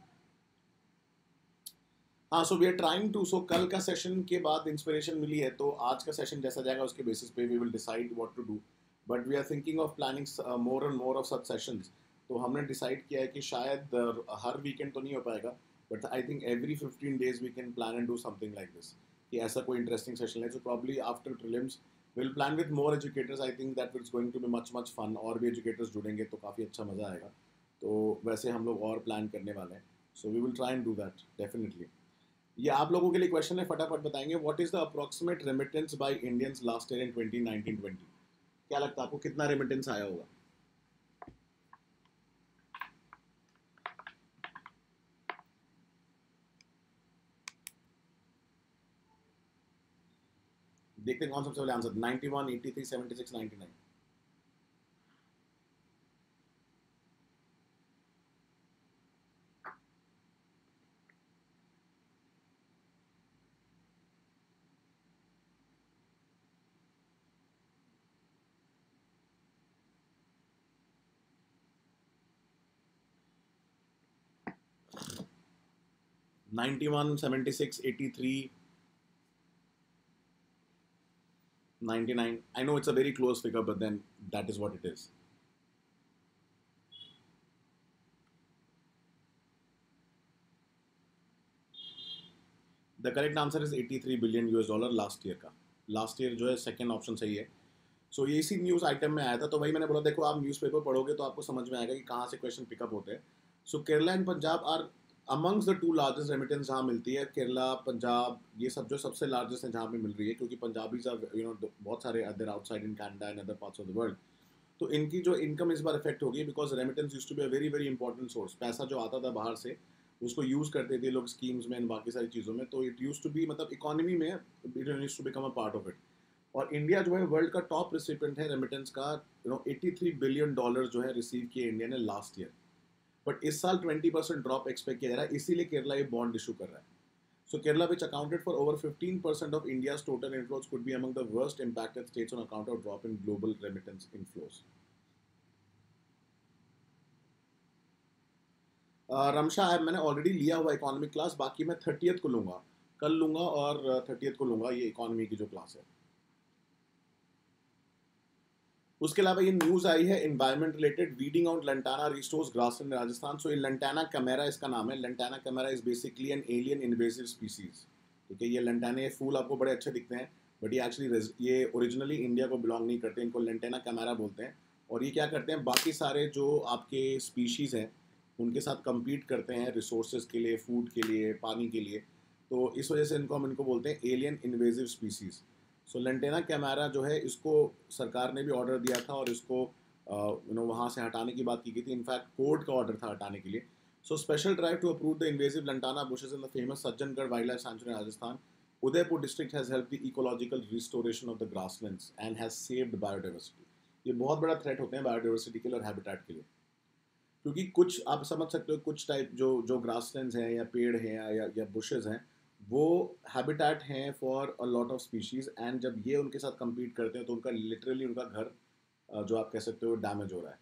हाँ, so we are trying to, so कल का सेशन के बाद इंस्पिरेशन मिली है, तो आज का सेशन जैसा जाएगा उसके बेसिस पे we will decide what to do, but we are thinking of planning more and more of such sessions. तो हमने डिसाइड किया है कि शायद हर वीकेंड तो नहीं हो पाएगा, but I think every 15 days we can plan and do something like this, कि ऐसा कोई इंटरेस्टिंग सेशन है। So probably after prelims will plan with more educators, I think that it's going to be much fun, और भी एजुकेटर्स जुड़ेंगे तो काफ़ी अच्छा मज़ा आएगा। तो वैसे हम लोग और प्लान करने वाले हैं, so we will try and do that definitely. ये आप लोगों के लिए क्वेश्चन है, फटाफट बताएंगे, what is the approximate remittance by Indians last year in 2019-20? क्या लगता है आपको कितना रेमिटेंस आया होगा? देखते हैं कौन सबसे पहले answer, 91, 83, 76, 99। Ninety one, 76, 83, 99. I know it's a very close figure, but then that is what it is. The correct answer is 83 billion US dollar last year का। लास्ट ईयर जो है सेकेंड ऑप्शन सही है। सो ये इसी न्यूज़ आइटम में आया था, तो वही मैंने बोला देखो आप न्यूज़पेपर पढ़ोगे तो आपको समझ में आएगा कि कहाँ से क्वेश्चन पिकअप होते हैं। So Kerala and Punjab are amongst the 2 largest remittance जहाँ मिलती है। केरला, पंजाब, ये सब जो सबसे लार्जेस्ट है जहाँ पे मिल रही है, क्योंकि पंजाबीज आर बहुत सारे other outside in Canada and other parts of the world. तो इनकी जो इनकम इस बार इफेक्ट होगी, because remittance used to be a very very important source. पैसा जो आता था बाहर से उसको यूज़ करते थे लोग स्कीम्स में एंड बाकी सारी चीज़ों में, तो इट यूज्ड टू बी, मतलब इकोनॉमी में it used to become a part of it. और इंडिया जो है वर्ल्ड का टॉप रिसिपेंट है रेमिटेंस का, 83 बिलियन डॉलर जो है रिसीव किए इंडिया ने लास्ट ईयर। बट इस साल 20% ड्रॉप एक्सपेक्ट किया जा रहा है, इसीलिए केरला ये बॉन्ड इशू कर रहा है। सो Kerala, which accounted for over 15% of India's total inflows, could be among the worst impacted states on account of drop in global remittance inflows. Ramsha, मैंने ऑलरेडी लिया हुआ इकोनॉमिक क्लास, बाकी मैं 30th को लूँगा, कल लूँगा और 30th को लूँगा ये इकोनॉमी की जो क्लास है। उसके अलावा ये न्यूज़ आई है environment related, weeding out lantana restores grassland Rajasthan. So ये लंटाना कैमेरा इसका नाम है। Lantana camara is basically an alien invasive species. ठीक है, ये लंटाने फूल आपको बड़े अच्छे दिखते हैं, बट ये एक्चुअली ये ओरिजिनली इंडिया को बिलोंग नहीं करते, इनको लंटाना कैमेरा बोलते हैं। और ये क्या करते हैं, बाकी सारे जो आपके स्पीशीज़ हैं उनके साथ कम्पीट करते हैं रिसोर्सेज के लिए, फूड के लिए, पानी के लिए। तो इस वजह से इनको बोलते हैं alien invasive species. So lantana camara जो है, इसको सरकार ने भी ऑर्डर दिया था और इसको वहाँ से हटाने की बात की गई थी। इनफैक्ट कोर्ट का ऑर्डर था हटाने के लिए। So special drive to approve the invasive lantana bushes in the famous Sajjangarh wild life sanctuary Rajasthan. Udaipur district has help the ecological restoration of the grasslands and has saved biodiversity. ये बहुत बड़ा थ्रेट होते हैं बायोडाइवर्सिटी के लिए और हैबिटेट के लिए, क्योंकि कुछ आप समझ सकते हो, कुछ टाइप जो जो ग्रासलैंड्स हैं या पेड़ हैं या बुशेस हैं, वो हैबिटेट हैं for a lot of species. And जब ये उनके साथ compete करते हैं तो उनका लिटरली उनका घर जो आप कह सकते हो डैमेज हो रहा है।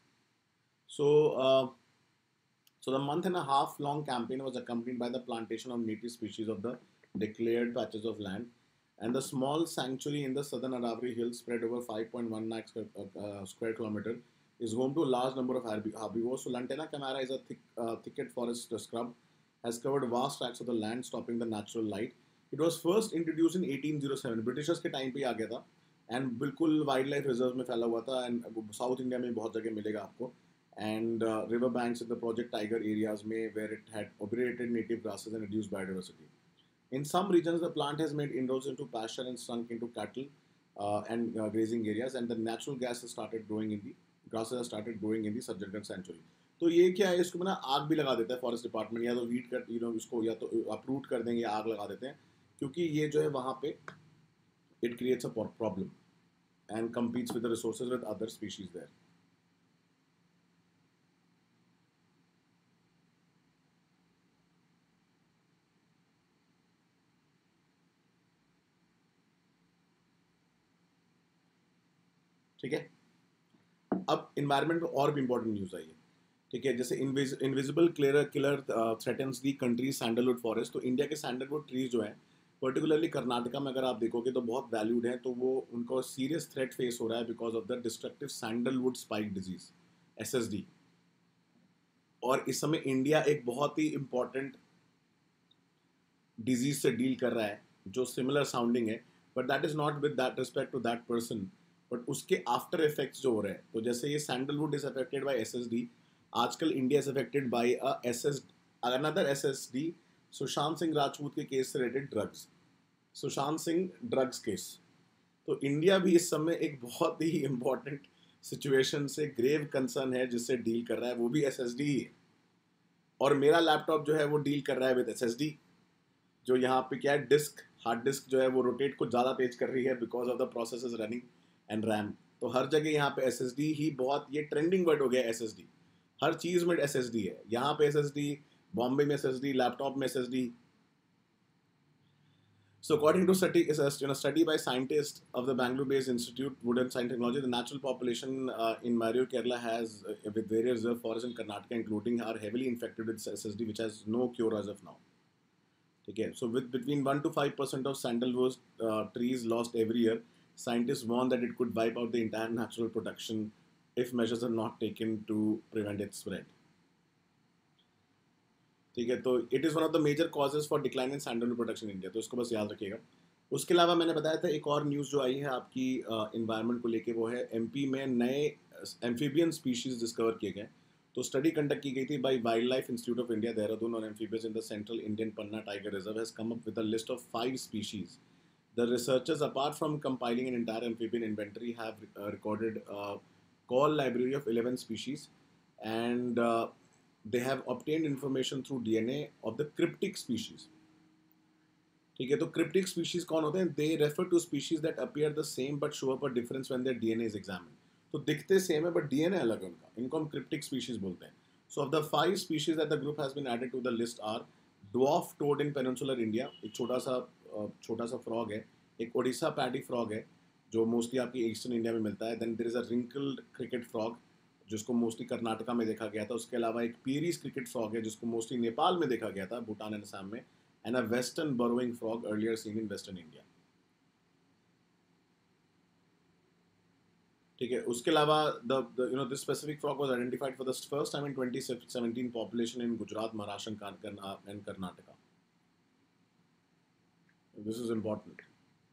So so the month and a half long campaign was accompanied by the plantation of native species of the declared patches of land, and the small sanctuary in the southern Aravalli Hills, spread over 5.1 lakh square kilometer, is home to a large number of herbivores. So Lantana camara is a thicket forest scrub, has covered vast tracts of the land, stopping the natural light. It was first introduced in 1807. Britishers के टाइम पे आ गया था, एंड बिल्कुल वाइल्ड लाइफ रिजर्व में फैला हुआ था, एंड साउथ इंडिया में बहुत जगह मिलेगा आपको, and river banks in the Project Tiger areas where it had obliterated native grasses and reduced biodiversity. In some regions, the plant has made inroads into pasture and shrunk into cattle and grazing areas, and the natural gas has started growing in the grasses have started growing in the Sajjangarh sanctuary. तो ये क्या है, इसको ना आग भी लगा देता है फॉरेस्ट डिपार्टमेंट, या तो वीट कर इसको या तो अपरूट कर देंगे या आग लगा देते हैं, क्योंकि ये जो है वहाँ पे it creates a problem and competes with the resources with other species there. ठीक है, अब इन्वायरमेंट में और भी इंपॉर्टेंट न्यूज़ आई है। ठीक है, जैसे invisible killer threatens the country sandalwood forest. तो इंडिया के सैंडलवुड ट्रीज जो हैं, पर्टिकुलरली कर्नाटका में अगर आप देखोगे तो बहुत वैल्यूड हैं, तो वो उनको सीरियस थ्रेट फेस हो रहा है because of the destructive sandalwood spike disease, SSD। और इस समय इंडिया एक बहुत ही इंपॉर्टेंट डिजीज से डील कर रहा है जो सिमिलर साउंडिंग है, but that is not with that respect to that person, but उसके आफ्टर इफेक्ट्स जो हो रहे हैं। तो जैसे ये sandalwood is affected by SSD, आजकल India is affected by another SSD, Sushant Singh Rajput के केस से related drugs, Sushant Singh drugs case. तो इंडिया भी इस समय एक बहुत ही इंपॉर्टेंट सिचुएशन से, ग्रेव कंसर्न है जिससे डील कर रहा है, वो भी SSD ही है। और मेरा लैपटॉप जो है वो डील कर रहा है विद SSD, जो यहाँ पे क्या है, डिस्क, हार्ड डिस्क जो है वो रोटेट को ज़्यादा तेज कर रही है because of the process is running and RAM. तो हर जगह यहाँ पे SSD ही बहुत, ये ट्रेंडिंग वर्ड हो गया SSD, हर चीज़ में SSD है। यहाँ पे SSD, बॉम्बे में SSD, लैपटॉप में SSD। So according to study by scientists of the Bangalore-based Institute Wood and Science Technology, the natural population in Mario, Kerala has with various reserve forests in Karnataka, including, are heavily infected with SSD, which has no cure as of now. Okay, so with between 1 to 5% of sandalwood trees lost every year, scientists warn that it could wipe out the entire natural production if measures are not taken to prevent its spread. ठीक है, तो it is one of the major causes for decline in sandalwood production in India, तो इसको बस याद रखिएगा। उसके अलावा मैंने बताया था एक और न्यूज़ जो आई है आपकी इन्वायरमेंट को लेके, वो है MP में नए एम्फीबियन स्पीशीज़ डिस्कवर किए गए। तो स्टडी कंडक्ट की गई थी by wild life institute of India Dehradun और amphibians in the central Indian Panna tiger reserve has come up with a list of 5 species. The researchers, apart from compiling an entire amphibian inventory, have recorded a call library of 11 species, and they have obtained information through DNA of the cryptic species. ठीक है, तो cryptic species कौन होते हैं? They refer to species that appear the same but show up a difference when their DNA is examined. तो दिखते सेम है बट DNA अलग है उनका, इनको हम cryptic species बोलते हैं। So of the 5 species that the group has been added to the list are dwarf toad in peninsular India, एक छोटा सा फ्रॉग है, एक ओडिशा पैडी फ्रॉग है जो मोस्टली आपकी ईस्टर्न इंडिया में मिलता है, then there is a wrinkled cricket frog जिसको मोस्टली कर्नाटका में देखा गया था, उसके अलावा एक पीरीज क्रिकेट फ्रॉग है जिसको मोस्टली नेपाल में देखा गया था, भूटान एंड असम में, and a western burrowing frog earlier seen in western India. ठीक है, उसके अलावा the you know this specific frog was identified for the first time in 2017 population in Gujarat, Maharashtra and Karnataka. This is important.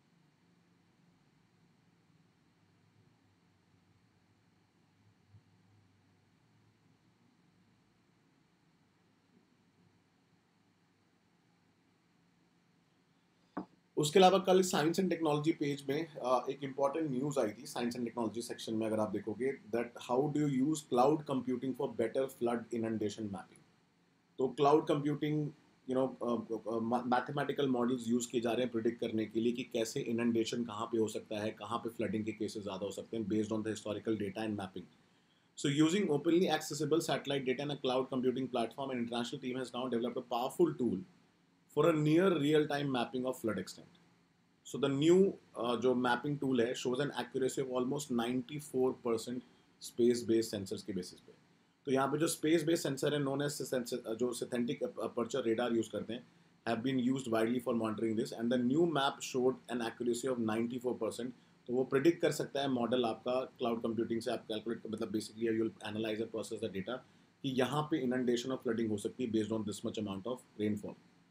उसके अलावा कल साइंस एंड टेक्नोलॉजी पेज में एक इंपॉर्टेंट न्यूज़ आई थी साइंस एंड टेक्नोलॉजी सेक्शन में. अगर आप देखोगे that how do you use cloud computing for better flood inundation mapping. तो cloud computing you know mathematical models use किए जा रहे हैं प्रिडिक्ट करने के लिए कि कैसे इनंडेशन कहाँ पे हो सकता है, कहाँ पे फ्लडिंग के केसेस ज़्यादा हो सकते हैं based on the historical data and mapping. So using openly accessible satellite data in a cloud computing platform, an international team has now developed a powerful tool for a near real-time mapping of flood extent. So the new जो mapping tool है shows an accuracy of almost 94% space-based sensors के basis पे. तो यहाँ पे जो space-based sensor है known as जो synthetic aperture radar use करते हैं have been used widely for monitoring this, and the new map showed an accuracy of 94%. तो वो प्रिडिक्ट कर सकता है मॉडल आपका क्लाउड कंप्यूटिंग से. आप कैलकुलेट मतलब basically you will analyze and process the data कि यहाँ पे इनंडेशन और फ्लडिंग हो सकती है based on this much amount of rainfall.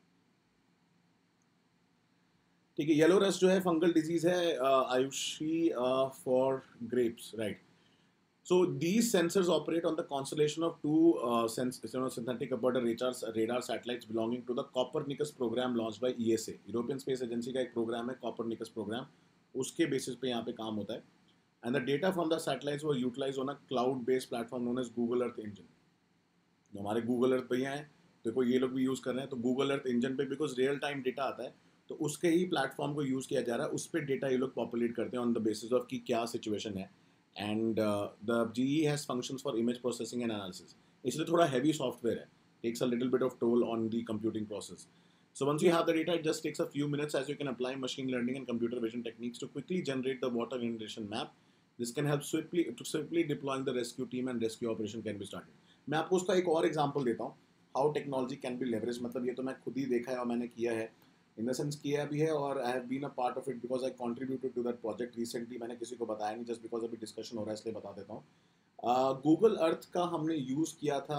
ठीक है, येलो रस्ट जो है फंगल डिजीज है Ayushi for grapes, right. So these sensors operate on the constellation of two synthetic aperture radar satellites belonging to the Copernicus program launched by ESA. European Space Agency का एक प्रोग्राम है Copernicus program, उसके बेसिस पे यहाँ पे काम होता है. And the data from the satellites were utilized on a cloud-based platform known as Google Earth Engine. जो हमारे Google Earth भैया हैं, देखो ये लोग भी यूज़ कर रहे हैं. तो Google Earth Engine पे बिकॉज रियल टाइम डेटा आता है तो उसके ही प्लेटफॉर्म को यूज़ किया जा रहा है. उस पर डेटा ये लोग पॉपुलेट करते हैं ऑन द बेसिस ऑफ कि क्या सिचुएशन है. And the GE has functions for image processing and analysis. इसलिए थोड़ा हैवी सॉफ्टवेयर है, takes a little bit of toll on the computing process. So once you have the data, it just takes a few minutes as you can apply machine learning and computer vision techniques to quickly generate the water inundation map. This can help swiftly deploying the rescue team and rescue operation can be started. मैं आपको उसका एक और एग्जांपल देता हूँ how technology can be leverage. मतलब ये तो मैं खुद ही देखा है और मैंने किया है, इन द सेंस किया भी है, और I have been a part of it because I contributed to that project recently. मैंने किसी को बताया नहीं जस्ट बिकॉज अभी डिस्कशन हो रहा है इसलिए बता देता हूँ. गूगल अर्थ का हमने यूज़ किया था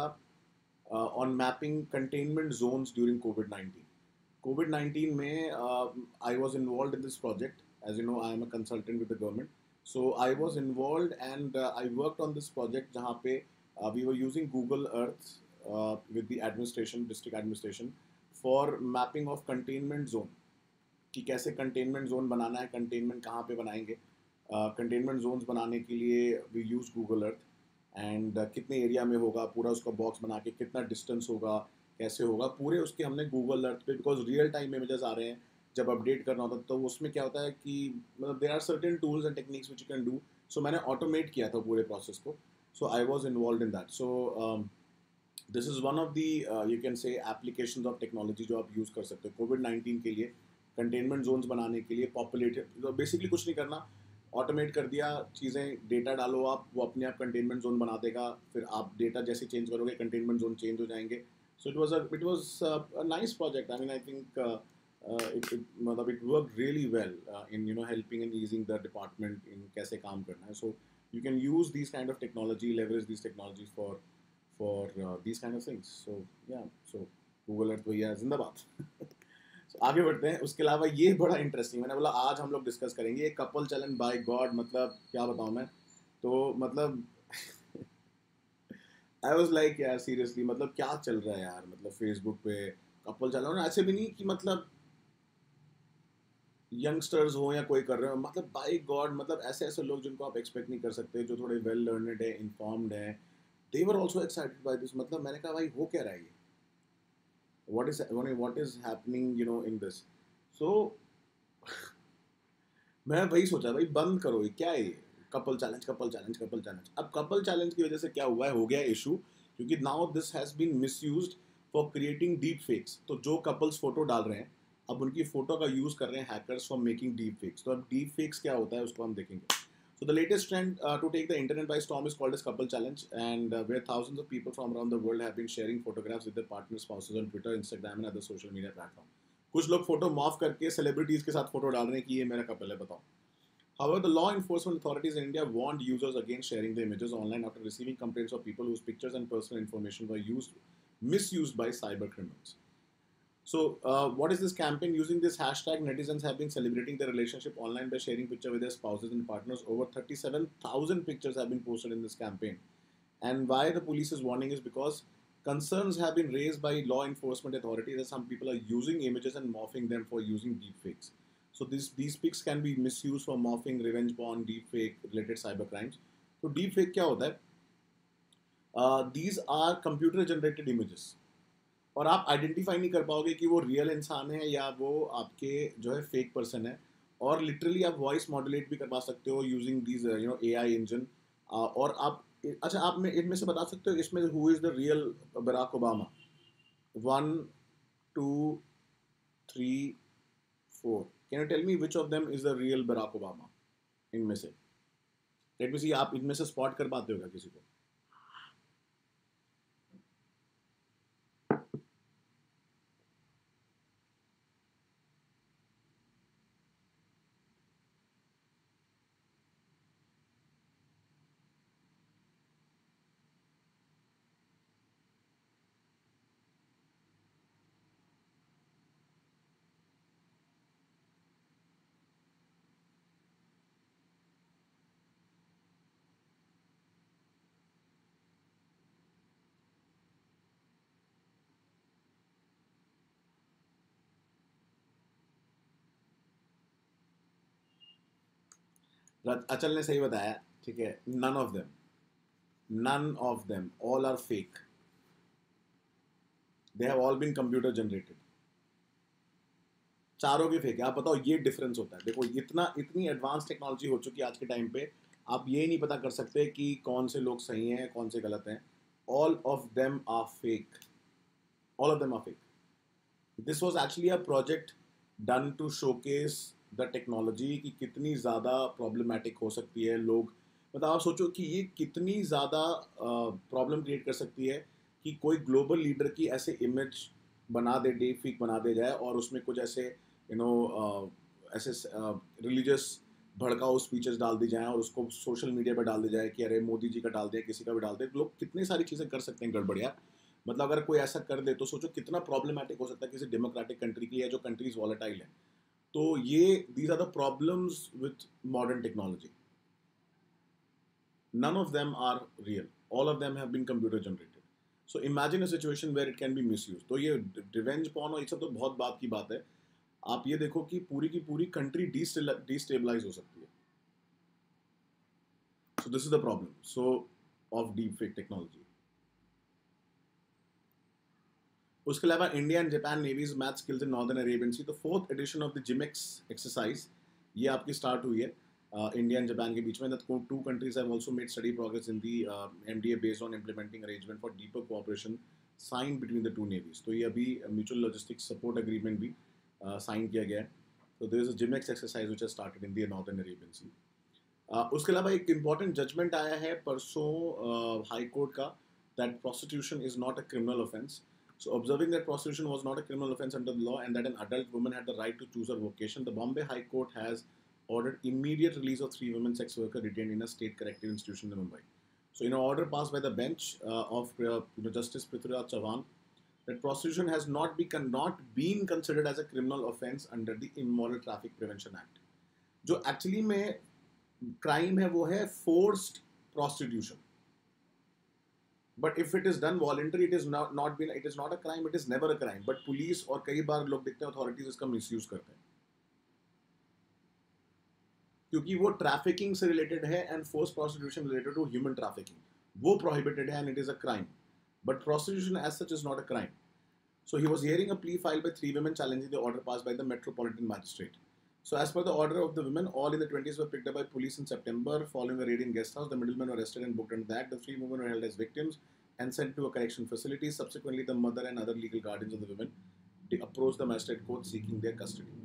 on mapping containment zones during कोविड-19. COVID-19 में I was involved in this project. As you know, I am a consultant with the government. So I was involved and I worked on this project जहाँ पे we were using Google Earth with the administration, district administration, for mapping of containment zone. कि कैसे containment zone बनाना है, containment कहाँ पे बनाएंगे. Containment zones बनाने के लिए we use Google Earth and कितने एरिया में होगा, पूरा उसका बॉक्स बना के कितना डिस्टेंस होगा, कैसे होगा, पूरे उसके हमने गूगल अर्थ पे बिकॉज रियल टाइम इमेजेस आ रहे हैं जब अपडेट करना होता है तो उसमें क्या होता है कि मतलब there are certain tools and techniques which you can do. So मैंने ऑटोमेट किया था पूरे प्रोसेस को. So I was involve in that. So this is one of the you can say applications of technology जो आप यूज़ कर सकते हो कोविड-19 के लिए, कंटेनमेंट जोन्स बनाने के लिए. पॉपुलेटेड बेसिकली कुछ नहीं करना, ऑटोमेट कर दिया चीज़ें, डेटा डालो आप, वो अपने आप कंटेनमेंट जोन बना देगा. फिर आप डेटा जैसे चेंज करोगे कंटेनमेंट जोन चेंज हो जाएंगे. So it was a nice project. I mean, I think it worked really well in helping and easing the department in कैसे काम करना है. So you can use these kind of technology, leverage these technologies for these kind of things. So yeah, so Google Earth भैया जिंदाबाद. So आगे बढ़ते हैं. उसके अलावा ये बड़ा इंटरेस्टिंग, मैंने बोला आज हम लोग डिस्कस करेंगे ये कपल चैलेंज. बाय गॉड, मतलब क्या बताऊँ मैं, तो मतलब आई वॉज लाइक यार सीरियसली मतलब क्या चल रहा है यार. मतलब फेसबुक पे कपल चल रहा है, ऐसे भी नहीं कि मतलब यंगस्टर्स हो या कोई कर रहे हो, मतलब बाय गॉड मतलब ऐसे ऐसे लोग जिनको आप एक्सपेक्ट नहीं कर सकते, जो थोड़े वेल लर्नड है, इन्फॉर्म्ड है, they were also excited by this. मतलब मैंने कहा भाई हो क्या रहा है ये, what is happening in this. So मैं वही सोचा भाई बंद करो ये क्या है ये couple challenge couple challenge couple challenge. अब कपल चैलेंज की वजह से क्या हुआ है, हो गया इशू, क्योंकि now this has been misused for creating deep fakes. तो जो कपल्स फोटो डाल रहे हैं अब उनकी फोटो का यूज़ कर रहे हैं hackers for making deep fakes. तो अब डीप फेक्स क्या होता है उसको हम देखेंगे. So the latest trend to take the internet by storm is called as couple challenge, and where thousands of people from around the world have been sharing photographs with their partners, spouses on Twitter, Instagram and other social media platforms. कुछ लोग फोटो मॉफ करके सेलिब्रिटीज के साथ फोटो डाल रहे हैं कि ये मेरा कपल है, बताओ. However, the law enforcement authorities in India warned users against sharing the images online after receiving complaints of people whose pictures and personal information were misused by cyber criminals. So, what is this campaign? Using this hashtag, netizens have been celebrating their relationship online by sharing pictures with their spouses and partners. Over 37,000 pictures have been posted in this campaign. And why the police is warning is because concerns have been raised by law enforcement authorities that some people are using images and morphing them for using deepfakes. So these pics can be misused for morphing, revenge porn, deepfake related cyber crimes. So deepfake क्या होता है? These are computer generated images. और आप आइडेंटिफाई नहीं कर पाओगे कि वो रियल इंसान है या वो आपके जो है फेक पर्सन है. और लिटरली आप वॉइस मॉड्यूलेट भी करवा सकते हो यूजिंग दीज AI इंजन. और आप अच्छा आप में इनमें से बता सकते हो इसमें who is the real Barack Obama. 1 2 3 4. Can you tell me which of them is the real Barack Obama इनमें से. लेट मी सी आप इनमें से स्पॉट कर पाते हो क्या किसी को. अचल ने सही बताया. ठीक है. None of them, all are fake. They have all been computer generated. चारों के फेक है. आप बताओ ये डिफरेंस होता है. देखो इतनी एडवांस टेक्नोलॉजी हो चुकी है आज के टाइम पे. आप ये नहीं पता कर सकते कि कौन से लोग सही हैं कौन से गलत हैं. All of them are fake. All of them are fake. This was actually a project done to showcase the technology कि कितनी ज़्यादा प्रॉब्लमेटिक हो सकती है. लोग मतलब आप सोचो कि ये कितनी ज़्यादा प्रॉब्लम क्रिएट कर सकती है कि कोई ग्लोबल लीडर की ऐसे इमेज बना दे, डीप फेक बना दे जाए और उसमें कुछ ऐसे ऐसे रिलीजियस भड़काऊ स्पीचेस डाल दी जाएं और उसको सोशल मीडिया पर डाल दी जाए कि अरे मोदी जी का डाल दिया, किसी का भी डाल दे. लोग कितनी सारी चीज़ें कर सकते हैं गड़बड़िया. मतलब अगर कोई ऐसा कर दे तो सोचो कितना प्रॉब्लमेटिक हो सकता है किसी डेमोक्रेटिक कंट्री के लिए जो कंट्रीज वॉलेटाइल है. तो ये these are the problems with modern technology. None of them are real. All of them have been computer generated. So imagine a situation where it can be misused. तो ये revenge porn और ये सब तो बहुत बात की बात है. आप ये देखो कि पूरी की पूरी कंट्री डिस्टेबलाइज हो सकती है. So this is the problem. So of deepfake technology. उसके अलावा India and Japan navies math skills in northern Arabian sea. तो 4th edition of the JIMEX exercise ये आपकी स्टार्ट हुई है इंडिया एंड जापान के बीच में. That two countries have also made study progress in the MDA based on implementing arrangement for deeper cooperation sign between the two navies. तो ये अभी म्यूचुअल लॉजिस्टिक्स सपोर्ट एग्रीमेंट भी साइन किया गया है. तो there is a JIMEX exercise which has started in the northern Arabian sea. उसके अलावा एक इंपॉर्टेंट जजमेंट आया है परसों हाई कोर्ट का that prostitution is not a criminal offence. So, observing that prostitution was not a criminal offence under the law and that an adult woman had the right to choose her vocation, the Bombay High Court has ordered immediate release of 3 women sex workers detained in a state corrective institution in Mumbai. So, in an order passed by the bench of Justice Prithviraj Chauhan, that prostitution has not been considered as a criminal offence under the Immoral Traffic Prevention Act. जो actually में crime है वो है forced prostitution. But if it is done voluntary, it is not a crime. It is never a crime. But police और कई बार लोग देखते हैं authorities इसका misuse करते हैं क्योंकि वो trafficking से related है and forced prostitution related to human trafficking. वो prohibited है and it is a crime. But prostitution as such is not a crime. So he was hearing a plea filed by 3 women challenging the order passed by the Metropolitan Magistrate. So as per the order of the women, all in the 20s were picked up by police in September following a raid in guest house. The middlemen were arrested and booked under the act. The 3 women were held as victims and sent to a correction facility. Subsequently, the mother and other legal guardians of the women approached the magistrate court seeking their custody.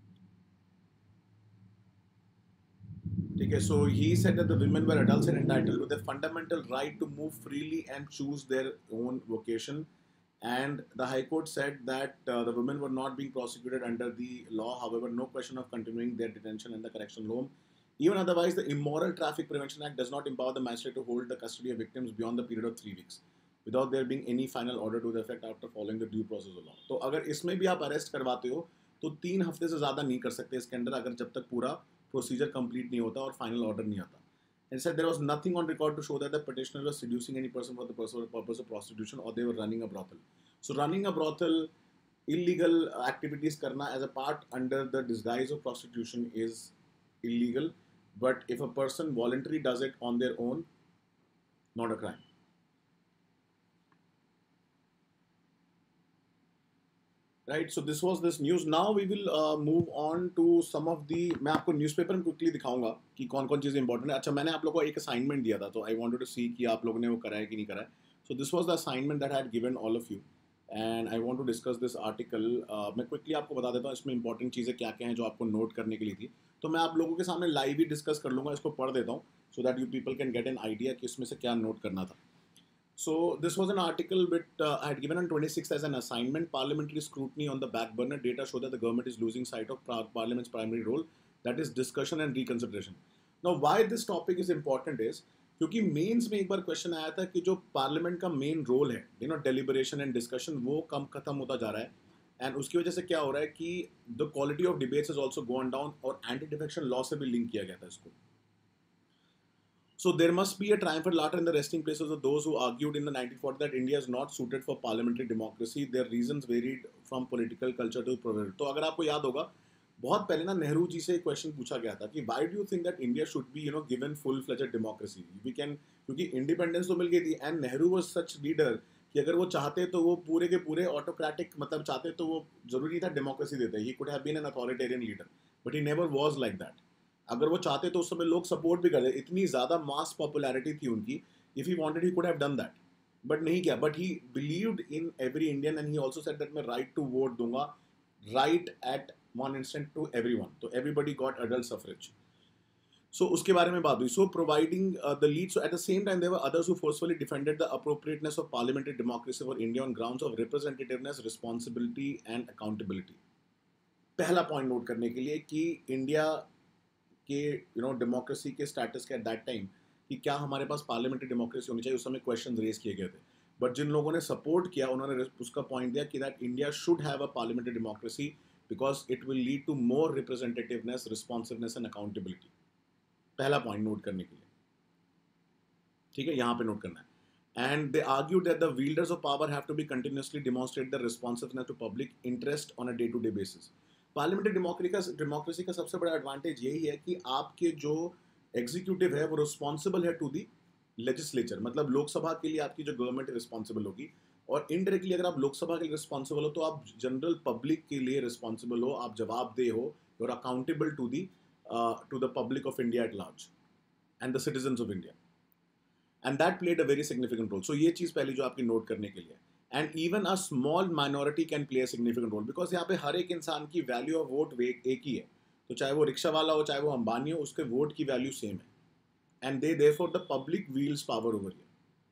Okay, so he said that the women were adults and entitled to their fundamental right to move freely and choose their own vocation. And the High Court said that the women were not being prosecuted under the law. However, no question of continuing their detention in the correctional home Even otherwise, the Immoral Traffic Prevention Act does not empower the magistrate to hold the custody of victims beyond the period of 3 weeks without there being any final order to the effect after following the due process of law. तो अगर इसमें भी आप अरेस्ट करवाते हो तो 3 हफ्ते से ज़्यादा नहीं कर सकते इसके अंदर, अगर जब तक पूरा प्रोसीजर कंप्लीट नहीं होता और फाइनल ऑर्डर नहीं आता. And said there was nothing on record to show that the petitioner was seducing any person for the purpose of prostitution or they were running a brothel. So running a brothel, illegal activities karna as a part under the disguise of prostitution is illegal. But if a person voluntarily does it on their own, not a crime. Right, so this was this news. Now we will move on to some of the. मैं आपको न्यूज़पेपर में quickly दिखाऊंगा कि कौन कौन चीज़ें important है. अच्छा, मैंने आप लोगों को एक assignment दिया था, तो I wanted to see कि आप लोगों ने वो करा है कि नहीं करा है. So this was the assignment that I had given all of you, and I want to discuss this article. मैं quickly आपको बता देता हूँ इसमें important चीज़ें क्या क्या हैं जो आपको note करने के लिए थी. तो मैं आप लोगों के सामने live ही discuss कर लूँगा, इसको पढ़ देता हूँ, so that you people can get an idea कि इसमें से क्या note करना था. So this was an article which I had given on 26th as an assignment. Parliamentary scrutiny on the back burner. Data show that the government is losing sight of Parliament's primary role, that is discussion and reconsideration. Now, why this topic is important is क्योंकि मेंस में एक बार क्वेश्चन आया था कि जो पार्लियामेंट का मेन रोल है, डेलिबरेशन एंड डिस्कशन, वो कम खत्म होता जा रहा है. एंड उसकी वजह से क्या हो रहा है कि the quality of debates is also gone down, और एंटी डिफेक्शन लॉ से भी लिंक किया गया था इसको. So there must be a triumphant laughter in the resting places of those who argued in the 1940 that India is not suited for parliamentary democracy. Their reasons varied from political culture to political. तो अगर आपको याद होगा, बहुत पहले ना नेहरू जी से एक क्वेश्चन पूछा गया था कि why do you think that India should be given full fledged democracy? We can, क्योंकि इंडिपेंडेंस तो मिल गई थी, and Nehru was such leader कि अगर वो चाहते तो वो पूरे के पूरे ऑटोक्रेटिक, मतलब चाहते तो वो जरूरी था डेमोक्रेसी देते. He could have been an authoritarian leader, but he never was like that. अगर वो चाहते तो उस समय लोग सपोर्ट भी करते, इतनी ज़्यादा मास पॉपुलैरिटी थी उनकी. If he wanted he could have done that, but नहीं किया. But he believed in every Indian, and he also said that मैं राइट टू वोट दूंगा, right at one instant to everyone. तो everybody got adult suffrage. So उसके बारे में बात हुई. So providing the lead. So at the same time there were others who forcefully defended the appropriateness of parliamentary democracy for India on grounds of representativeness, responsibility and accountability. पहला पॉइंट नोट करने के लिए कि इंडिया के डेमोक्रेसी के स्टेटस के एट दैट टाइम, कि क्या हमारे पास पार्लियामेंट्री डेमोक्रेसी होनी चाहिए, उस समय क्वेश्चन रेज किए गए थे. बट जिन लोगों ने सपोर्ट किया उन्होंने उसका पॉइंट दिया कि that India should have a parliamentary democracy because it will lead to more representativeness, responsiveness and accountability. पहला पॉइंट नोट करने के लिए, ठीक है, यहाँ पे नोट करना है. And they argued that the wielders of power have to be continuously demonstrate their responsiveness to public interest on a day-to-day basis. Parliamentary democracy का सबसे बड़ा एडवांटेज यही है कि आपके जो एग्जीक्यूटिव है वो रिस्पॉन्सिबल है टू दी लेजिस्लेचर. मतलब लोकसभा के लिए आपकी जो गवर्नमेंट रिस्पॉन्सिबल होगी, और इनडायरेक्टली अगर आप लोकसभा के लिए रिस्पॉन्सिबल हो तो आप जनरल पब्लिक के लिए रिस्पॉन्सिबल हो, आप जवाबदेह हो, you are accountable to the public of India at large and the citizens of India. And that played a very significant role. So ये चीज़ पहली जो आपकी नोट करने के लिए. And even a small minority can play a significant role, because यहाँ पे हर एक इंसान की वैल्यू ऑफ वोट एक ही है. तो चाहे वो रिक्शा वाला हो, चाहे वो अंबानी हो, उसके वोट की वैल्यू सेम है. And they therefore the public wields power over here.